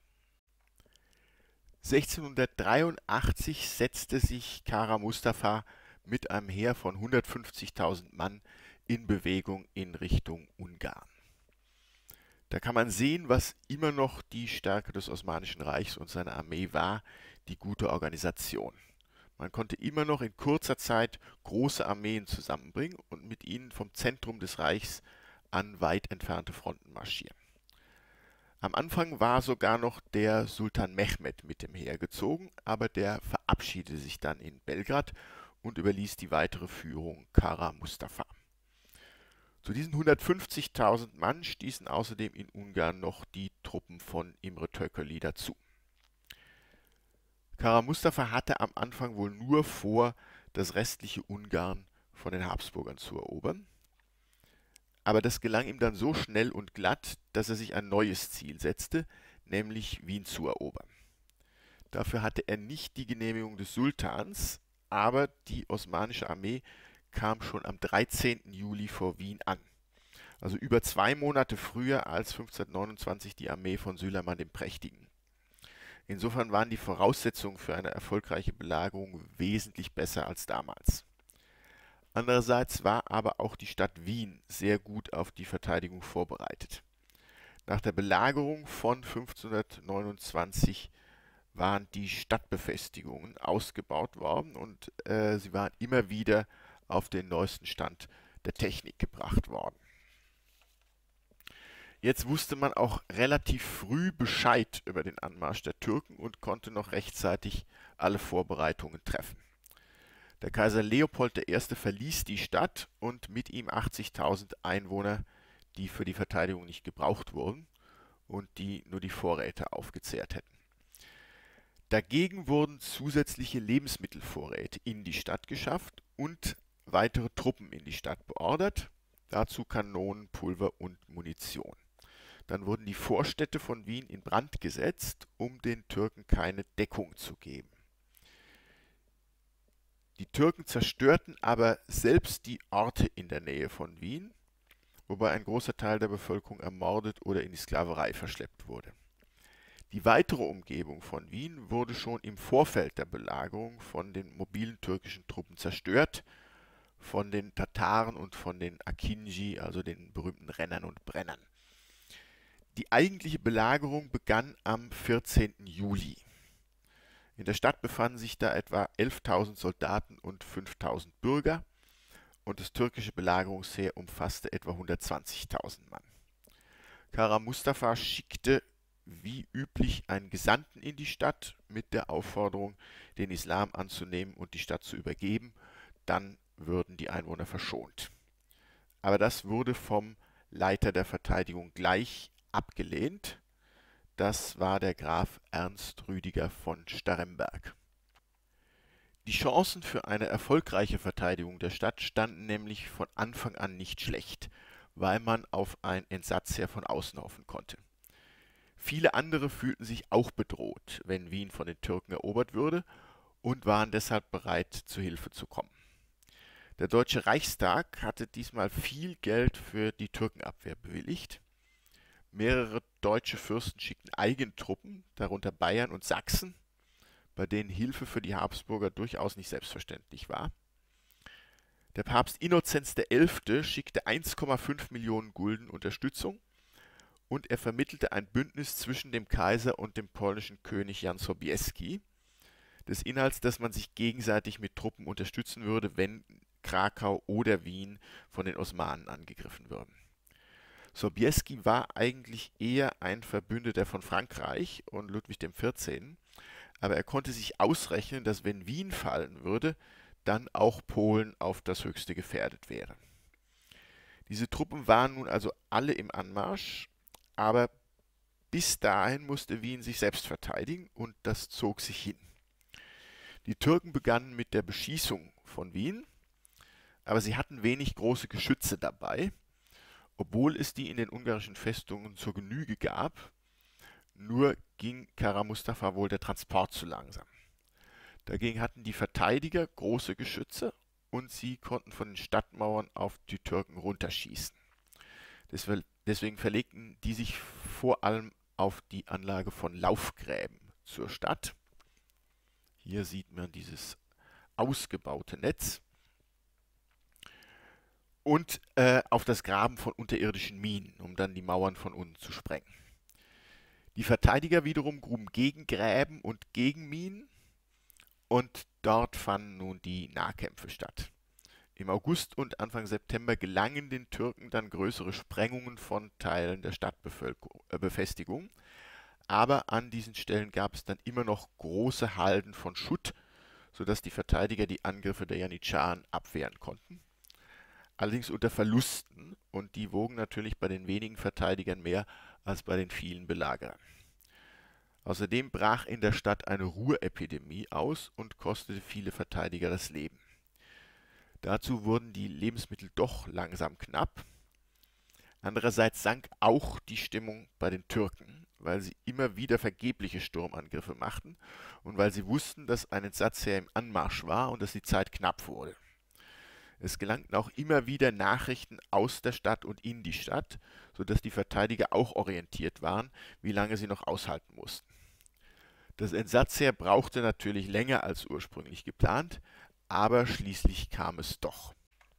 sechzehnhundertdreiundachtzig setzte sich Kara Mustafa mit einem Heer von hundertfünfzigtausend Mann in Bewegung in Richtung Ungarn. Da kann man sehen, was immer noch die Stärke des Osmanischen Reichs und seiner Armee war, die gute Organisation. Man konnte immer noch in kurzer Zeit große Armeen zusammenbringen und mit ihnen vom Zentrum des Reichs an weit entfernte Fronten marschieren. Am Anfang war sogar noch der Sultan Mehmed mit dem Heer gezogen, aber der verabschiedete sich dann in Belgrad und überließ die weitere Führung Kara Mustafa. Zu diesen hundertfünfzigtausend Mann stießen außerdem in Ungarn noch die Truppen von Imre Thököly dazu. Kara Mustafa hatte am Anfang wohl nur vor, das restliche Ungarn von den Habsburgern zu erobern. Aber das gelang ihm dann so schnell und glatt, dass er sich ein neues Ziel setzte, nämlich Wien zu erobern. Dafür hatte er nicht die Genehmigung des Sultans, aber die osmanische Armee kam schon am dreizehnten Juli vor Wien an. Also über zwei Monate früher als fünfzehnhundertneunundzwanzig die Armee von Süleyman dem Prächtigen. Insofern waren die Voraussetzungen für eine erfolgreiche Belagerung wesentlich besser als damals. Andererseits war aber auch die Stadt Wien sehr gut auf die Verteidigung vorbereitet. Nach der Belagerung von fünfzehnhundertneunundzwanzig waren die Stadtbefestigungen ausgebaut worden und äh, sie waren immer wieder auf den neuesten Stand der Technik gebracht worden. Jetzt wusste man auch relativ früh Bescheid über den Anmarsch der Türken und konnte noch rechtzeitig alle Vorbereitungen treffen. Der Kaiser Leopold der Erste verließ die Stadt und mit ihm achtzigtausend Einwohner, die für die Verteidigung nicht gebraucht wurden und die nur die Vorräte aufgezehrt hätten. Dagegen wurden zusätzliche Lebensmittelvorräte in die Stadt geschafft und weitere Truppen in die Stadt beordert, dazu Kanonen, Pulver und Munition. Dann wurden die Vorstädte von Wien in Brand gesetzt, um den Türken keine Deckung zu geben. Die Türken zerstörten aber selbst die Orte in der Nähe von Wien, wobei ein großer Teil der Bevölkerung ermordet oder in die Sklaverei verschleppt wurde. Die weitere Umgebung von Wien wurde schon im Vorfeld der Belagerung von den mobilen türkischen Truppen zerstört, von den Tataren und von den Akinji, also den berühmten Rennern und Brennern. Die eigentliche Belagerung begann am vierzehnten Juli. In der Stadt befanden sich da etwa elftausend Soldaten und fünftausend Bürger und das türkische Belagerungsheer umfasste etwa hundertzwanzigtausend Mann. Kara Mustafa schickte wie üblich einen Gesandten in die Stadt mit der Aufforderung, den Islam anzunehmen und die Stadt zu übergeben, dann würden die Einwohner verschont. Aber das wurde vom Leiter der Verteidigung gleich abgelehnt. Das war der Graf Ernst Rüdiger von Staremberg. Die Chancen für eine erfolgreiche Verteidigung der Stadt standen nämlich von Anfang an nicht schlecht, weil man auf ein Entsatzheer von außen hoffen konnte. Viele andere fühlten sich auch bedroht, wenn Wien von den Türken erobert würde und waren deshalb bereit, zu Hilfe zu kommen. Der Deutsche Reichstag hatte diesmal viel Geld für die Türkenabwehr bewilligt. Mehrere deutsche Fürsten schickten eigene Truppen, darunter Bayern und Sachsen, bei denen Hilfe für die Habsburger durchaus nicht selbstverständlich war. Der Papst Innozenz der Elfte schickte eins Komma fünf Millionen Gulden Unterstützung und er vermittelte ein Bündnis zwischen dem Kaiser und dem polnischen König Jan Sobieski, des Inhalts, dass man sich gegenseitig mit Truppen unterstützen würde, wenn Krakau oder Wien von den Osmanen angegriffen würden. Sobieski war eigentlich eher ein Verbündeter von Frankreich und Ludwig dem Vierzehnten, aber er konnte sich ausrechnen, dass wenn Wien fallen würde, dann auch Polen auf das Höchste gefährdet wäre. Diese Truppen waren nun also alle im Anmarsch, aber bis dahin musste Wien sich selbst verteidigen und das zog sich hin. Die Türken begannen mit der Beschießung von Wien, aber sie hatten wenig große Geschütze dabei, obwohl es die in den ungarischen Festungen zur Genüge gab. Nur ging Kara Mustafa wohl der Transport zu langsam. Dagegen hatten die Verteidiger große Geschütze und sie konnten von den Stadtmauern auf die Türken runterschießen. Deswegen verlegten die sich vor allem auf die Anlage von Laufgräben zur Stadt. Hier sieht man dieses ausgebaute Netz. Und äh, auf das Graben von unterirdischen Minen, um dann die Mauern von unten zu sprengen. Die Verteidiger wiederum gruben Gegengräben und Gegenminen und dort fanden nun die Nahkämpfe statt. Im August und Anfang September gelangen den Türken dann größere Sprengungen von Teilen der Stadtbefestigung, aber an diesen Stellen gab es dann immer noch große Halden von Schutt, sodass die Verteidiger die Angriffe der Janitscharen abwehren konnten. Allerdings unter Verlusten und die wogen natürlich bei den wenigen Verteidigern mehr als bei den vielen Belagerern. Außerdem brach in der Stadt eine Ruhrepidemie aus und kostete viele Verteidiger das Leben. Dazu wurden die Lebensmittel doch langsam knapp. Andererseits sank auch die Stimmung bei den Türken, weil sie immer wieder vergebliche Sturmangriffe machten und weil sie wussten, dass ein Entsatzheer im Anmarsch war und dass die Zeit knapp wurde. Es gelangten auch immer wieder Nachrichten aus der Stadt und in die Stadt, sodass die Verteidiger auch orientiert waren, wie lange sie noch aushalten mussten. Das Entsatzheer brauchte natürlich länger als ursprünglich geplant, aber schließlich kam es doch.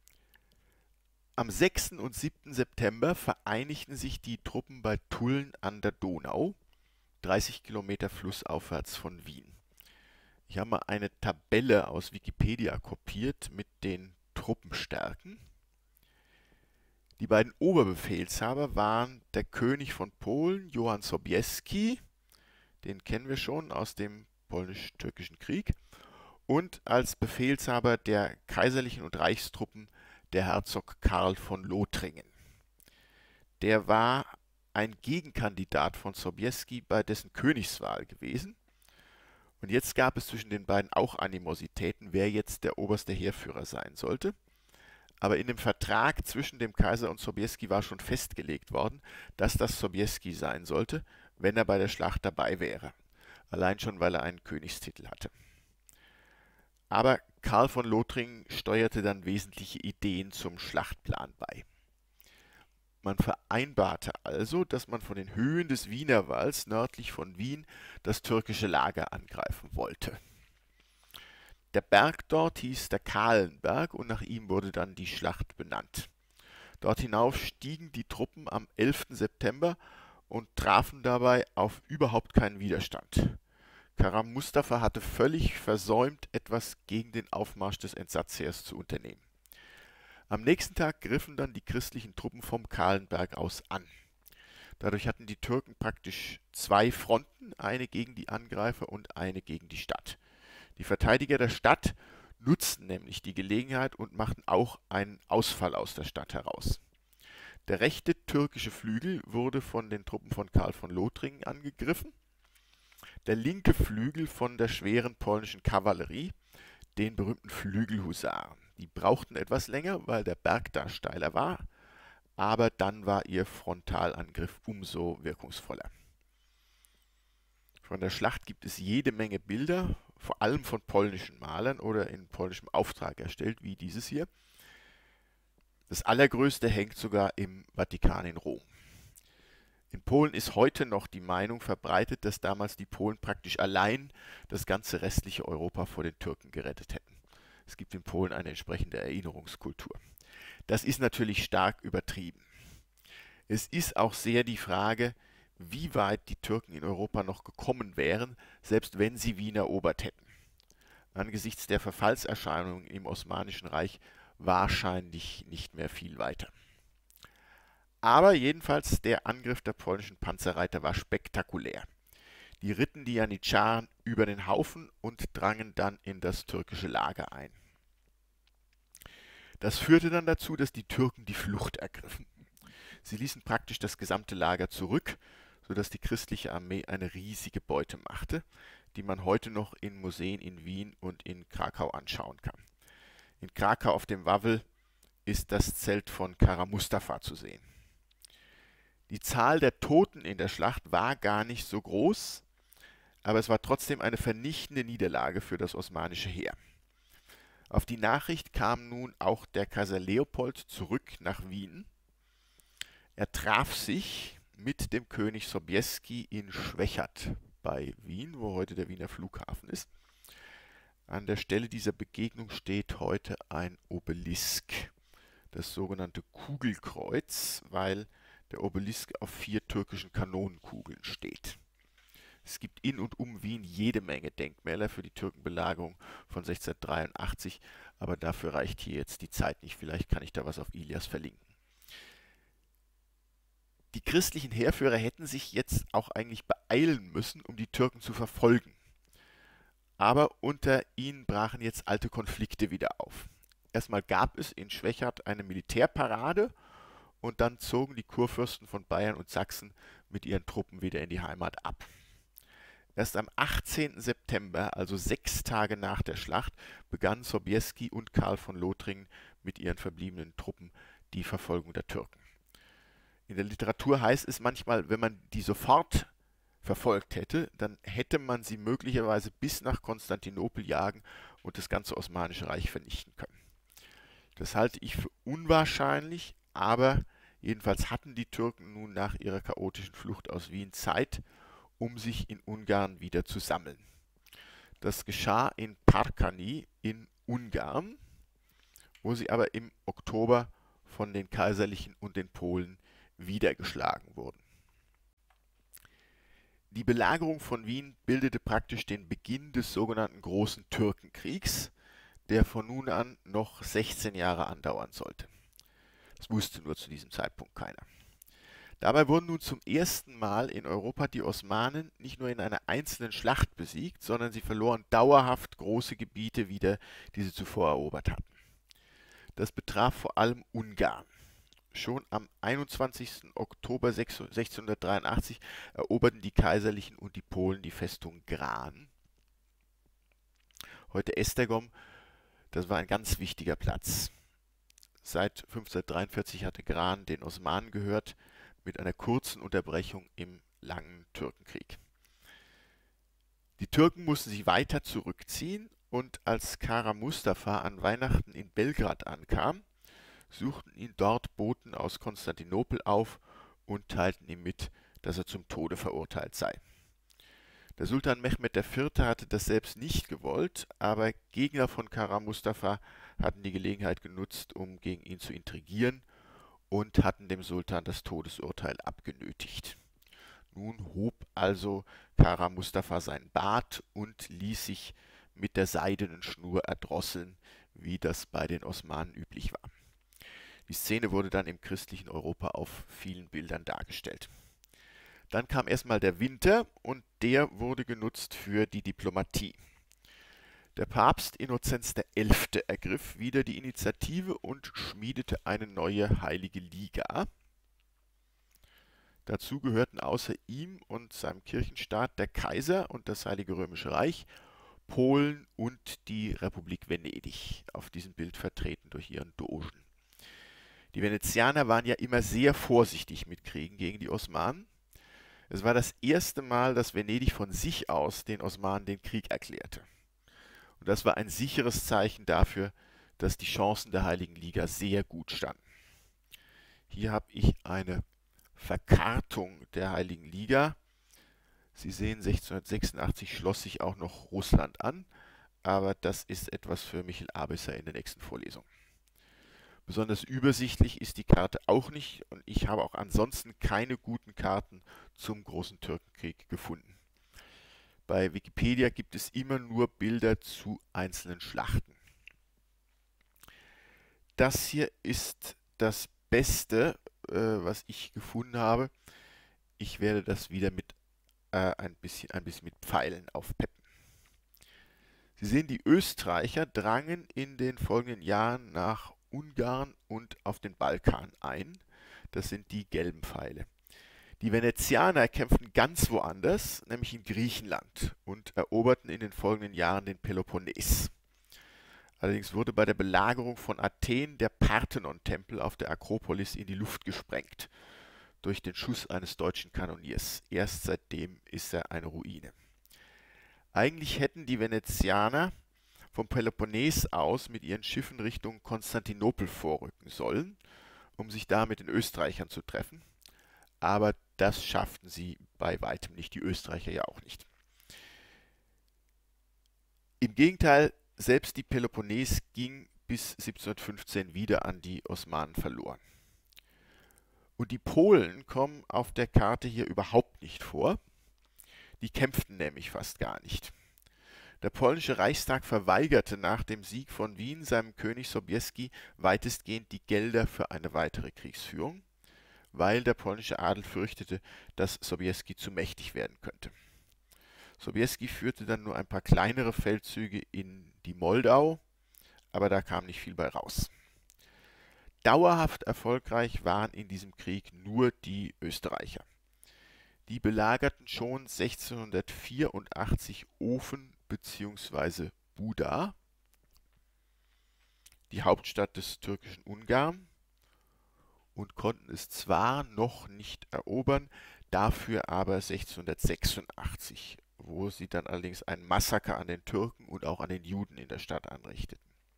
Am sechsten und siebten September vereinigten sich die Truppen bei Tulln an der Donau, dreißig Kilometer flussaufwärts von Wien. Ich habe mal eine Tabelle aus Wikipedia kopiert mit den Truppenstärken. Die beiden Oberbefehlshaber waren der König von Polen, Johann Sobieski, den kennen wir schon aus dem Polnisch-Türkischen Krieg, und als Befehlshaber der kaiserlichen und Reichstruppen der Herzog Karl von Lothringen. Der war ein Gegenkandidat von Sobieski bei dessen Königswahl gewesen. Und jetzt gab es zwischen den beiden auch Animositäten, wer jetzt der oberste Heerführer sein sollte. Aber in dem Vertrag zwischen dem Kaiser und Sobieski war schon festgelegt worden, dass das Sobieski sein sollte, wenn er bei der Schlacht dabei wäre. Allein schon, weil er einen Königstitel hatte. Aber Karl von Lothringen steuerte dann wesentliche Ideen zum Schlachtplan bei. Man vereinbarte also, dass man von den Höhen des Wienerwalls nördlich von Wien das türkische Lager angreifen wollte. Der Berg dort hieß der Kahlenberg und nach ihm wurde dann die Schlacht benannt. Dort hinauf stiegen die Truppen am elften September und trafen dabei auf überhaupt keinen Widerstand. Kara Mustafa hatte völlig versäumt, etwas gegen den Aufmarsch des Entsatzheers zu unternehmen. Am nächsten Tag griffen dann die christlichen Truppen vom Kahlenberg aus an. Dadurch hatten die Türken praktisch zwei Fronten, eine gegen die Angreifer und eine gegen die Stadt. Die Verteidiger der Stadt nutzten nämlich die Gelegenheit und machten auch einen Ausfall aus der Stadt heraus. Der rechte türkische Flügel wurde von den Truppen von Karl von Lothringen angegriffen, der linke Flügel von der schweren polnischen Kavallerie, den berühmten Flügelhusaren. Die brauchten etwas länger, weil der Berg da steiler war, aber dann war ihr Frontalangriff umso wirkungsvoller. Von der Schlacht gibt es jede Menge Bilder, vor allem von polnischen Malern oder in polnischem Auftrag erstellt, wie dieses hier. Das allergrößte hängt sogar im Vatikan in Rom. In Polen ist heute noch die Meinung verbreitet, dass damals die Polen praktisch allein das ganze restliche Europa vor den Türken gerettet hätten. Es gibt in Polen eine entsprechende Erinnerungskultur. Das ist natürlich stark übertrieben. Es ist auch sehr die Frage, wie weit die Türken in Europa noch gekommen wären, selbst wenn sie Wien erobert hätten. Angesichts der Verfallserscheinungen im Osmanischen Reich wahrscheinlich nicht mehr viel weiter. Aber jedenfalls der Angriff der polnischen Panzerreiter war spektakulär. Die ritten die Janitscharen über den Haufen und drangen dann in das türkische Lager ein. Das führte dann dazu, dass die Türken die Flucht ergriffen. Sie ließen praktisch das gesamte Lager zurück, sodass die christliche Armee eine riesige Beute machte, die man heute noch in Museen in Wien und in Krakau anschauen kann. In Krakau auf dem Wawel ist das Zelt von Kara Mustafa zu sehen. Die Zahl der Toten in der Schlacht war gar nicht so groß, aber es war trotzdem eine vernichtende Niederlage für das osmanische Heer. Auf die Nachricht kam nun auch der Kaiser Leopold zurück nach Wien. Er traf sich mit dem König Sobieski in Schwechat bei Wien, wo heute der Wiener Flughafen ist. An der Stelle dieser Begegnung steht heute ein Obelisk, das sogenannte Kugelkreuz, weil der Obelisk auf vier türkischen Kanonenkugeln steht. Es gibt in und um Wien jede Menge Denkmäler für die Türkenbelagerung von sechzehnhundertdreiundachtzig, aber dafür reicht hier jetzt die Zeit nicht. Vielleicht kann ich da was auf Ilias verlinken. Die christlichen Heerführer hätten sich jetzt auch eigentlich beeilen müssen, um die Türken zu verfolgen. Aber unter ihnen brachen jetzt alte Konflikte wieder auf. Erstmal gab es in Schwechat eine Militärparade und dann zogen die Kurfürsten von Bayern und Sachsen mit ihren Truppen wieder in die Heimat ab. Erst am achtzehnten September, also sechs Tage nach der Schlacht, begannen Sobieski und Karl von Lothringen mit ihren verbliebenen Truppen die Verfolgung der Türken. In der Literatur heißt es manchmal, wenn man die sofort verfolgt hätte, dann hätte man sie möglicherweise bis nach Konstantinopel jagen und das ganze Osmanische Reich vernichten können. Das halte ich für unwahrscheinlich, aber jedenfalls hatten die Türken nun nach ihrer chaotischen Flucht aus Wien Zeit, um sich in Ungarn wieder zu sammeln. Das geschah in Parkani in Ungarn, wo sie aber im Oktober von den Kaiserlichen und den Polen niedergeschlagen wurden. Die Belagerung von Wien bildete praktisch den Beginn des sogenannten Großen Türkenkriegs, der von nun an noch sechzehn Jahre andauern sollte. Das wusste nur zu diesem Zeitpunkt keiner. Dabei wurden nun zum ersten Mal in Europa die Osmanen nicht nur in einer einzelnen Schlacht besiegt, sondern sie verloren dauerhaft große Gebiete wieder, die sie zuvor erobert hatten. Das betraf vor allem Ungarn. Schon am einundzwanzigsten Oktober sechzehnhundertdreiundachtzig eroberten die Kaiserlichen und die Polen die Festung Gran. Heute Esztergom, das war ein ganz wichtiger Platz. Seit fünfzehnhundertdreiundvierzig hatte Gran den Osmanen gehört, mit einer kurzen Unterbrechung im langen Türkenkrieg. Die Türken mussten sich weiter zurückziehen und als Kara Mustafa an Weihnachten in Belgrad ankam, suchten ihn dort Boten aus Konstantinopel auf und teilten ihm mit, dass er zum Tode verurteilt sei. Der Sultan Mehmed der Vierte hatte das selbst nicht gewollt, aber Gegner von Kara Mustafa hatten die Gelegenheit genutzt, um gegen ihn zu intrigieren und hatten dem Sultan das Todesurteil abgenötigt. Nun hob also Kara Mustafa sein Bart und ließ sich mit der seidenen Schnur erdrosseln, wie das bei den Osmanen üblich war. Die Szene wurde dann im christlichen Europa auf vielen Bildern dargestellt. Dann kam erstmal der Winter und der wurde genutzt für die Diplomatie. Der Papst Innozenz der Elfte ergriff wieder die Initiative und schmiedete eine neue Heilige Liga. Dazu gehörten außer ihm und seinem Kirchenstaat der Kaiser und das Heilige Römische Reich, Polen und die Republik Venedig, auf diesem Bild vertreten durch ihren Dogen. Die Venezianer waren ja immer sehr vorsichtig mit Kriegen gegen die Osmanen. Es war das erste Mal, dass Venedig von sich aus den Osmanen den Krieg erklärte. Und das war ein sicheres Zeichen dafür, dass die Chancen der Heiligen Liga sehr gut standen. Hier habe ich eine Verkartung der Heiligen Liga. Sie sehen, sechzehnhundertsechsundachtzig schloss sich auch noch Russland an, aber das ist etwas für Michel Abisser in der nächsten Vorlesung. Besonders übersichtlich ist die Karte auch nicht und ich habe auch ansonsten keine guten Karten zum Großen Türkenkrieg gefunden. Bei Wikipedia gibt es immer nur Bilder zu einzelnen Schlachten. Das hier ist das Beste, äh, was ich gefunden habe. Ich werde das wieder mit äh, ein bisschen, ein bisschen mit Pfeilen aufpeppen. Sie sehen, die Österreicher drangen in den folgenden Jahren nach Ungarn und auf den Balkan ein. Das sind die gelben Pfeile. Die Venezianer kämpften ganz woanders, nämlich in Griechenland, und eroberten in den folgenden Jahren den Peloponnes. Allerdings wurde bei der Belagerung von Athen der Parthenon-Tempel auf der Akropolis in die Luft gesprengt, durch den Schuss eines deutschen Kanoniers. Erst seitdem ist er eine Ruine. Eigentlich hätten die Venezianer vom Peloponnes aus mit ihren Schiffen Richtung Konstantinopel vorrücken sollen, um sich da mit den Österreichern zu treffen. Aber das schafften sie bei weitem nicht, die Österreicher ja auch nicht. Im Gegenteil, selbst die Peloponnes ging bis siebzehnhundertfünfzehn wieder an die Osmanen verloren. Und die Polen kommen auf der Karte hier überhaupt nicht vor. Die kämpften nämlich fast gar nicht. Der polnische Reichstag verweigerte nach dem Sieg von Wien seinem König Sobieski weitestgehend die Gelder für eine weitere Kriegsführung, weil der polnische Adel fürchtete, dass Sobieski zu mächtig werden könnte. Sobieski führte dann nur ein paar kleinere Feldzüge in die Moldau, aber da kam nicht viel bei raus. Dauerhaft erfolgreich waren in diesem Krieg nur die Österreicher. Die belagerten schon sechzehnhundertvierundachtzig Ofen bzw. Buda, die Hauptstadt des türkischen Ungarn, und konnten es zwar noch nicht erobern, dafür aber sechzehnhundertsechsundachtzig, wo sie dann allerdings ein Massaker an den Türken und auch an den Juden in der Stadt anrichteten.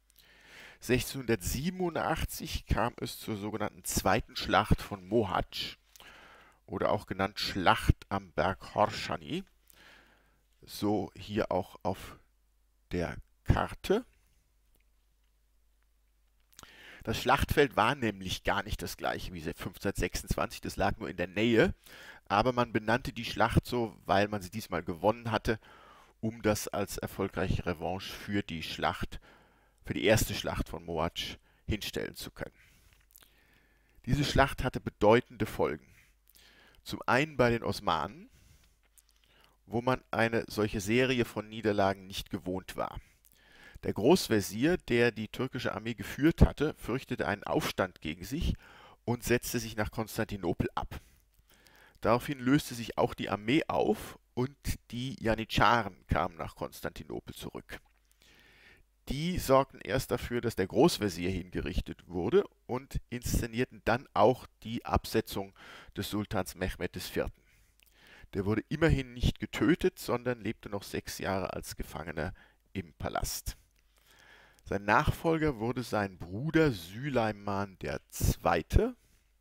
sechzehnhundertsiebenundachtzig kam es zur sogenannten Zweiten Schlacht von Mohacs, oder auch genannt Schlacht am Berg Horshani, so hier auch auf der Karte. Das Schlachtfeld war nämlich gar nicht das gleiche wie fünfzehnhundertsechsundzwanzig, das lag nur in der Nähe, aber man benannte die Schlacht so, weil man sie diesmal gewonnen hatte, um das als erfolgreiche Revanche für die Schlacht, für die erste Schlacht von Mohács hinstellen zu können. Diese Schlacht hatte bedeutende Folgen. Zum einen bei den Osmanen, wo man eine solche Serie von Niederlagen nicht gewohnt war. Der Großvezier, der die türkische Armee geführt hatte, fürchtete einen Aufstand gegen sich und setzte sich nach Konstantinopel ab. Daraufhin löste sich auch die Armee auf und die Janitscharen kamen nach Konstantinopel zurück. Die sorgten erst dafür, dass der Großvezier hingerichtet wurde und inszenierten dann auch die Absetzung des Sultans Mehmed der Vierte. Der wurde immerhin nicht getötet, sondern lebte noch sechs Jahre als Gefangener im Palast. Sein Nachfolger wurde sein Bruder Süleyman der Zweite.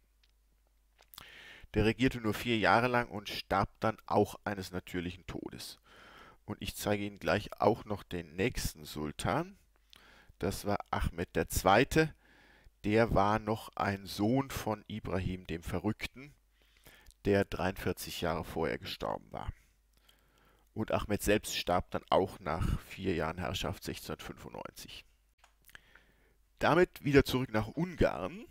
Der regierte nur vier Jahre lang und starb dann auch eines natürlichen Todes. Und ich zeige Ihnen gleich auch noch den nächsten Sultan. Das war Ahmed der Zweite. Der war noch ein Sohn von Ibrahim dem Verrückten, der dreiundvierzig Jahre vorher gestorben war. Und Ahmed selbst starb dann auch nach vier Jahren Herrschaft sechzehnhundertfünfundneunzig. Damit wieder zurück nach Ungarn.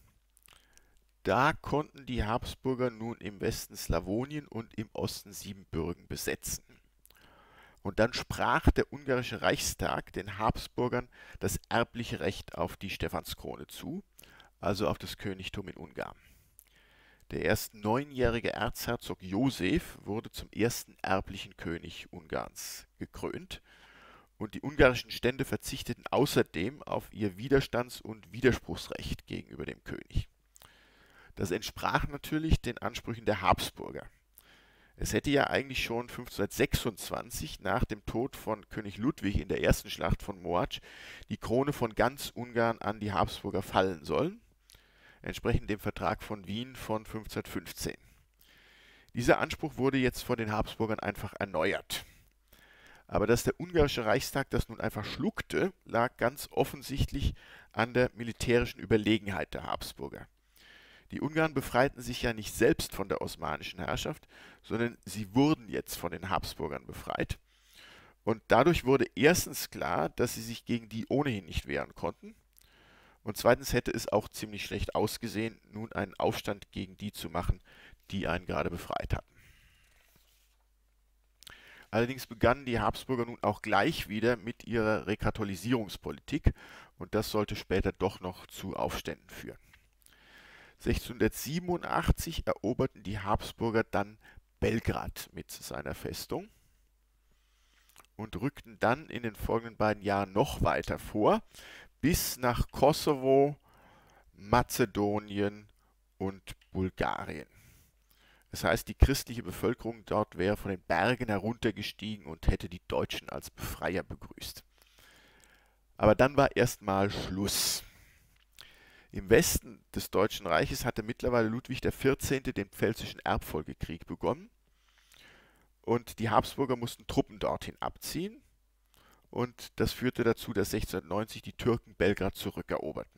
Da konnten die Habsburger nun im Westen Slawonien und im Osten Siebenbürgen besetzen. Und dann sprach der ungarische Reichstag den Habsburgern das erbliche Recht auf die Stephanskrone zu, also auf das Königtum in Ungarn. Der erst neunjährige Erzherzog Josef wurde zum ersten erblichen König Ungarns gekrönt. Und die ungarischen Stände verzichteten außerdem auf ihr Widerstands- und Widerspruchsrecht gegenüber dem König. Das entsprach natürlich den Ansprüchen der Habsburger. Es hätte ja eigentlich schon fünfzehnhundertsechsundzwanzig nach dem Tod von König Ludwig in der ersten Schlacht von Mohács die Krone von ganz Ungarn an die Habsburger fallen sollen, entsprechend dem Vertrag von Wien von fünfzehnhundertfünfzehn. Dieser Anspruch wurde jetzt von den Habsburgern einfach erneuert. Aber dass der ungarische Reichstag das nun einfach schluckte, lag ganz offensichtlich an der militärischen Überlegenheit der Habsburger. Die Ungarn befreiten sich ja nicht selbst von der osmanischen Herrschaft, sondern sie wurden jetzt von den Habsburgern befreit. Und dadurch wurde erstens klar, dass sie sich gegen die ohnehin nicht wehren konnten. Und zweitens hätte es auch ziemlich schlecht ausgesehen, nun einen Aufstand gegen die zu machen, die einen gerade befreit hatten. Allerdings begannen die Habsburger nun auch gleich wieder mit ihrer Rekatholisierungspolitik und das sollte später doch noch zu Aufständen führen. sechzehnhundertsiebenundachtzig eroberten die Habsburger dann Belgrad mit seiner Festung und rückten dann in den folgenden beiden Jahren noch weiter vor, bis nach Kosovo, Mazedonien und Bulgarien. Das heißt, die christliche Bevölkerung dort wäre von den Bergen heruntergestiegen und hätte die Deutschen als Befreier begrüßt. Aber dann war erstmal Schluss. Im Westen des Deutschen Reiches hatte mittlerweile Ludwig der Vierzehnte den Pfälzischen Erbfolgekrieg begonnen und die Habsburger mussten Truppen dorthin abziehen und das führte dazu, dass sechzehnhundertneunzig die Türken Belgrad zurückeroberten.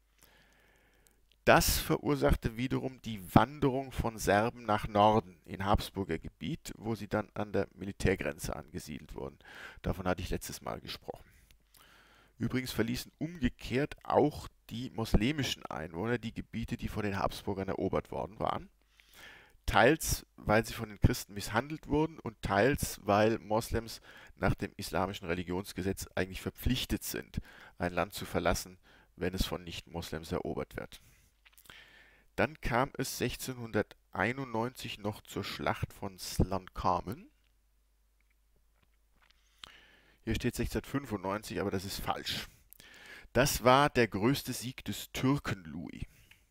Das verursachte wiederum die Wanderung von Serben nach Norden in Habsburger Gebiet, wo sie dann an der Militärgrenze angesiedelt wurden. Davon hatte ich letztes Mal gesprochen. Übrigens verließen umgekehrt auch die moslemischen Einwohner die Gebiete, die von den Habsburgern erobert worden waren. Teils, weil sie von den Christen misshandelt wurden und teils, weil Moslems nach dem islamischen Religionsgesetz eigentlich verpflichtet sind, ein Land zu verlassen, wenn es von Nicht-Moslems erobert wird. Dann kam es sechzehnhunderteinundneunzig noch zur Schlacht von Slankamen. Hier steht sechzehnhundertfünfundneunzig, aber das ist falsch. Das war der größte Sieg des Türken Louis.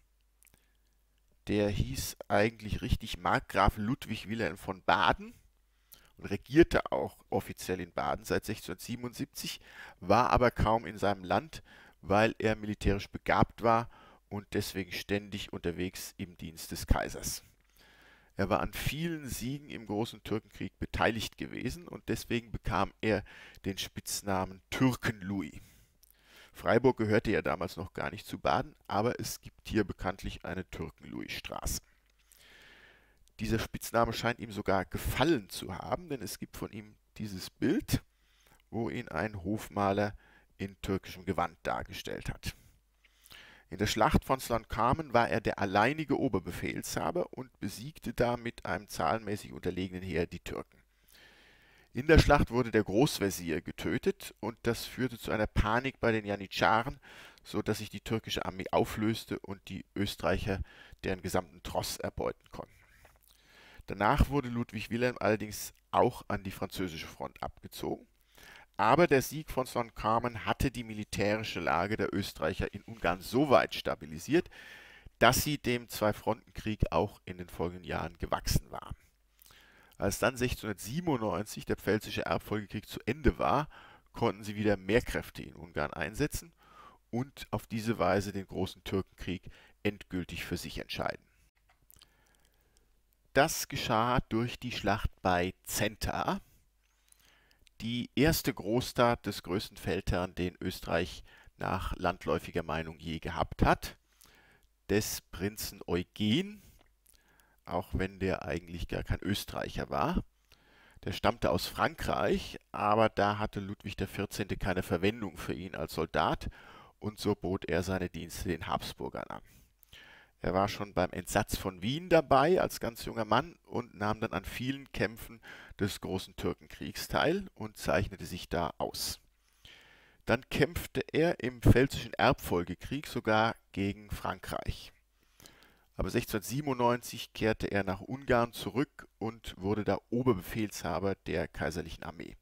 Der hieß eigentlich richtig Markgraf Ludwig Wilhelm von Baden und regierte auch offiziell in Baden seit sechzehnhundertsiebenundsiebzig, war aber kaum in seinem Land, weil er militärisch begabt war und deswegen ständig unterwegs im Dienst des Kaisers. Er war an vielen Siegen im Großen Türkenkrieg beteiligt gewesen und deswegen bekam er den Spitznamen Türken-Louis. Freiburg gehörte ja damals noch gar nicht zu Baden, aber es gibt hier bekanntlich eine Türken-Louis-Straße. Dieser Spitzname scheint ihm sogar gefallen zu haben, denn es gibt von ihm dieses Bild, wo ihn ein Hofmaler in türkischem Gewand dargestellt hat. In der Schlacht von Slankamen war er der alleinige Oberbefehlshaber und besiegte da mit einem zahlenmäßig unterlegenen Heer die Türken. In der Schlacht wurde der Großvezier getötet und das führte zu einer Panik bei den Janitscharen, so dass sich die türkische Armee auflöste und die Österreicher deren gesamten Tross erbeuten konnten. Danach wurde Ludwig Wilhelm allerdings auch an die französische Front abgezogen, aber der Sieg von Slankamen hatte die militärische Lage der Österreicher in Ungarn so weit stabilisiert, dass sie dem Zwei-Fronten-Krieg auch in den folgenden Jahren gewachsen waren. Als dann sechzehnhundertsiebenundneunzig der Pfälzische Erbfolgekrieg zu Ende war, konnten sie wieder mehr Kräfte in Ungarn einsetzen und auf diese Weise den Großen Türkenkrieg endgültig für sich entscheiden. Das geschah durch die Schlacht bei Zenta, die erste Großtat des größten Feldherrn, den Österreich nach landläufiger Meinung je gehabt hat, des Prinzen Eugen, auch wenn der eigentlich gar kein Österreicher war. Der stammte aus Frankreich, aber da hatte Ludwig der vierzehnte keine Verwendung für ihn als Soldat und so bot er seine Dienste den Habsburgern an. Er war schon beim Entsatz von Wien dabei als ganz junger Mann und nahm dann an vielen Kämpfen des Großen Türkenkriegs teil und zeichnete sich da aus. Dann kämpfte er im Pfälzischen Erbfolgekrieg sogar gegen Frankreich. Aber sechzehnhundertsiebenundneunzig kehrte er nach Ungarn zurück und wurde da Oberbefehlshaber der kaiserlichen Armee.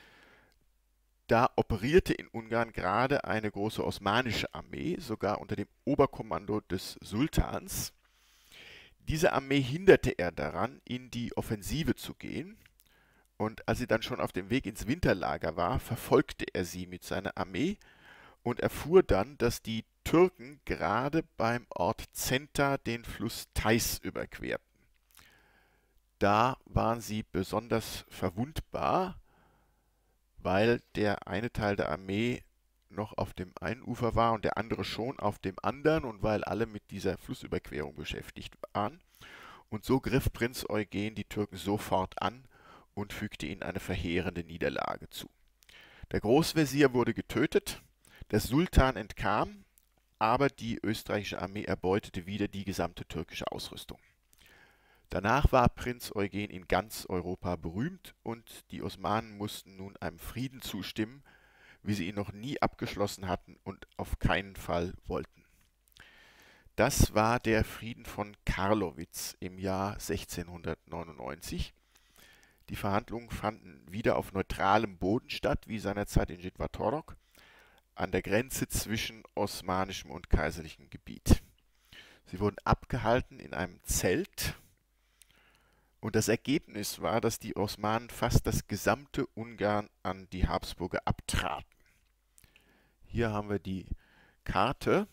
Da operierte in Ungarn gerade eine große osmanische Armee, sogar unter dem Oberkommando des Sultans. Diese Armee hinderte er daran, in die Offensive zu gehen. Und als sie dann schon auf dem Weg ins Winterlager war, verfolgte er sie mit seiner Armee und erfuhr dann, dass die Türken gerade beim Ort Zenta den Fluss Theiß überquerten. Da waren sie besonders verwundbar, weil der eine Teil der Armee noch auf dem einen Ufer war und der andere schon auf dem anderen und weil alle mit dieser Flussüberquerung beschäftigt waren. Und so griff Prinz Eugen die Türken sofort an und fügte ihnen eine verheerende Niederlage zu. Der Großvezier wurde getötet, der Sultan entkam, aber die österreichische Armee erbeutete wieder die gesamte türkische Ausrüstung. Danach war Prinz Eugen in ganz Europa berühmt und die Osmanen mussten nun einem Frieden zustimmen, wie sie ihn noch nie abgeschlossen hatten und auf keinen Fall wollten. Das war der Frieden von Karlowitz im Jahr sechzehnhundertneunundneunzig. Die Verhandlungen fanden wieder auf neutralem Boden statt, wie seinerzeit in Žitvatorok, an der Grenze zwischen osmanischem und kaiserlichem Gebiet. Sie wurden abgehalten in einem Zelt. Und das Ergebnis war, dass die Osmanen fast das gesamte Ungarn an die Habsburger abtraten. Hier haben wir die Karte.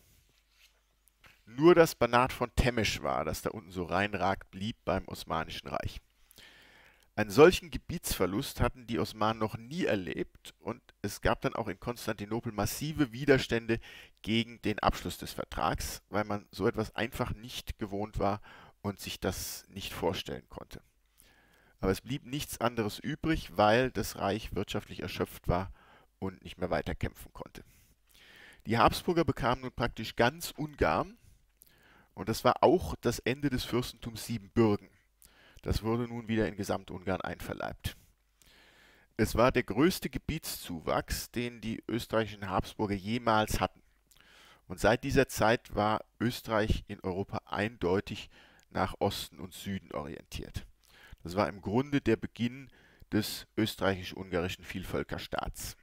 Nur das Banat von Temeschwar, das da unten so reinragt, blieb beim Osmanischen Reich. Einen solchen Gebietsverlust hatten die Osmanen noch nie erlebt und es gab dann auch in Konstantinopel massive Widerstände gegen den Abschluss des Vertrags, weil man so etwas einfach nicht gewohnt war und sich das nicht vorstellen konnte. Aber es blieb nichts anderes übrig, weil das Reich wirtschaftlich erschöpft war und nicht mehr weiterkämpfen konnte. Die Habsburger bekamen nun praktisch ganz Ungarn und das war auch das Ende des Fürstentums Siebenbürgen. Das wurde nun wieder in Gesamtungarn einverleibt. Es war der größte Gebietszuwachs, den die österreichischen Habsburger jemals hatten. Und seit dieser Zeit war Österreich in Europa eindeutig nach Osten und Süden orientiert. Das war im Grunde der Beginn des österreichisch-ungarischen Vielvölkerstaats.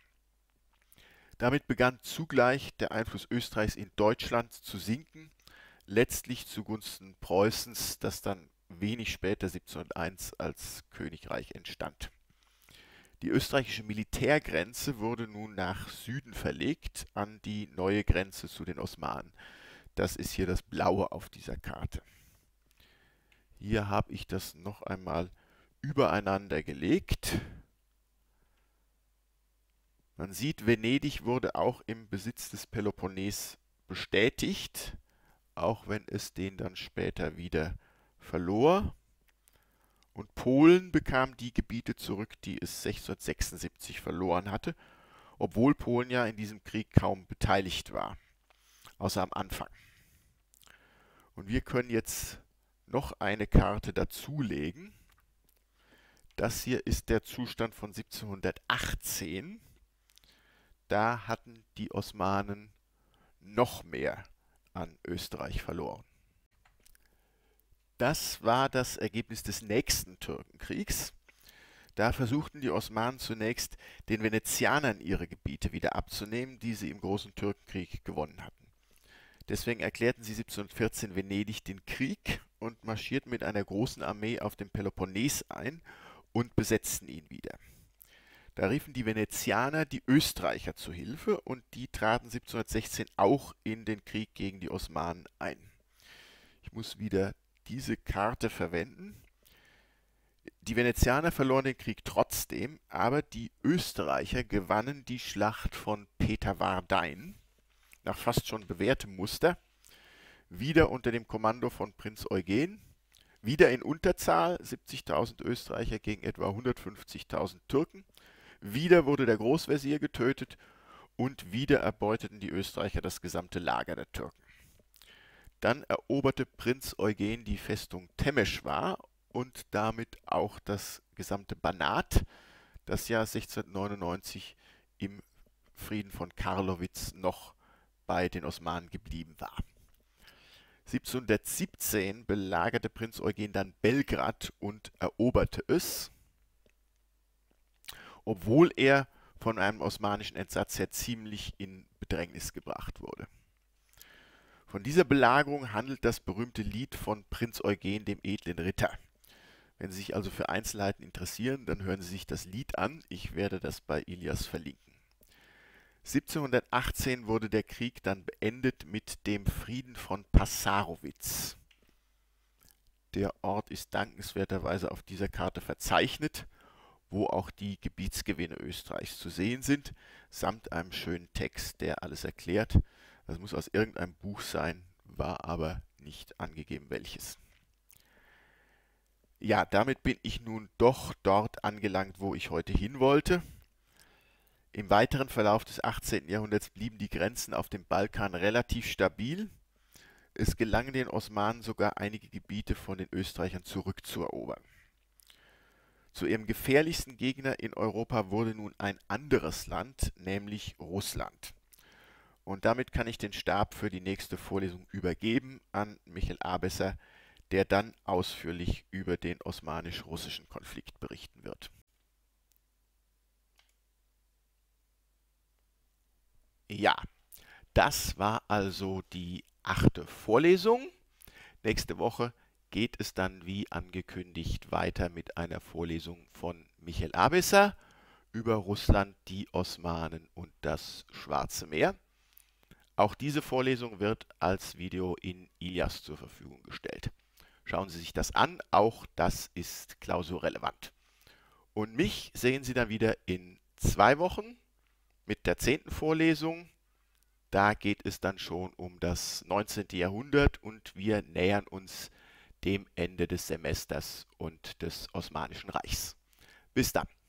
Damit begann zugleich der Einfluss Österreichs in Deutschland zu sinken, letztlich zugunsten Preußens, das dann wenig später siebzehnhunderteins als Königreich entstand. Die österreichische Militärgrenze wurde nun nach Süden verlegt, an die neue Grenze zu den Osmanen. Das ist hier das Blaue auf dieser Karte. Hier habe ich das noch einmal übereinander gelegt. Man sieht, Venedig wurde auch im Besitz des Peloponnes bestätigt, auch wenn es den dann später wieder verlor. Und Polen bekam die Gebiete zurück, die es sechshundertsechsundsiebzig verloren hatte, obwohl Polen ja in diesem Krieg kaum beteiligt war, außer am Anfang. Und wir können jetzt noch eine Karte dazulegen. Das hier ist der Zustand von siebzehnhundertachtzehn. Da hatten die Osmanen noch mehr an Österreich verloren. Das war das Ergebnis des nächsten Türkenkriegs. Da versuchten die Osmanen zunächst, den Venezianern ihre Gebiete wieder abzunehmen, die sie im Großen Türkenkrieg gewonnen hatten. Deswegen erklärten sie siebzehnhundertvierzehn Venedig den Krieg und marschierten mit einer großen Armee auf dem Peloponnes ein und besetzten ihn wieder. Da riefen die Venezianer die Österreicher zu Hilfe und die traten siebzehnhundertsechzehn auch in den Krieg gegen die Osmanen ein. Ich muss wieder diese Karte verwenden. Die Venezianer verloren den Krieg trotzdem, aber die Österreicher gewannen die Schlacht von Peterwardein nach fast schon bewährtem Muster, wieder unter dem Kommando von Prinz Eugen, wieder in Unterzahl, siebzigtausend Österreicher gegen etwa hundertfünfzigtausend Türken. Wieder wurde der Großvezier getötet und wieder erbeuteten die Österreicher das gesamte Lager der Türken. Dann eroberte Prinz Eugen die Festung Temeschwar und damit auch das gesamte Banat, das ja sechzehnhundertneunundneunzig im Frieden von Karlowitz noch bei den Osmanen geblieben war. siebzehnhundertsiebzehn belagerte Prinz Eugen dann Belgrad und eroberte es, obwohl er von einem osmanischen Entsatz her ziemlich in Bedrängnis gebracht wurde. Von dieser Belagerung handelt das berühmte Lied von Prinz Eugen, dem edlen Ritter. Wenn Sie sich also für Einzelheiten interessieren, dann hören Sie sich das Lied an. Ich werde das bei Ilias verlinken. siebzehnhundertachtzehn wurde der Krieg dann beendet mit dem Frieden von Passarowitz. Der Ort ist dankenswerterweise auf dieser Karte verzeichnet, wo auch die Gebietsgewinne Österreichs zu sehen sind, samt einem schönen Text, der alles erklärt. Das muss aus irgendeinem Buch sein, war aber nicht angegeben, welches. Ja, damit bin ich nun doch dort angelangt, wo ich heute hin wollte. Im weiteren Verlauf des achtzehnten Jahrhunderts blieben die Grenzen auf dem Balkan relativ stabil. Es gelang den Osmanen sogar, einige Gebiete von den Österreichern zurückzuerobern. Zu ihrem gefährlichsten Gegner in Europa wurde nun ein anderes Land, nämlich Russland. Und damit kann ich den Stab für die nächste Vorlesung übergeben an Michael Abesser, der dann ausführlich über den osmanisch-russischen Konflikt berichten wird. Ja, das war also die achte Vorlesung. Nächste Woche geht es dann wie angekündigt weiter mit einer Vorlesung von Michael Abesser über Russland, die Osmanen und das Schwarze Meer. Auch diese Vorlesung wird als Video in Ilias zur Verfügung gestellt. Schauen Sie sich das an, auch das ist klausurrelevant. Und mich sehen Sie dann wieder in zwei Wochen mit der zehnten Vorlesung. Da geht es dann schon um das neunzehnte Jahrhundert und wir nähern uns dem Ende des Semesters und des Osmanischen Reichs. Bis dann.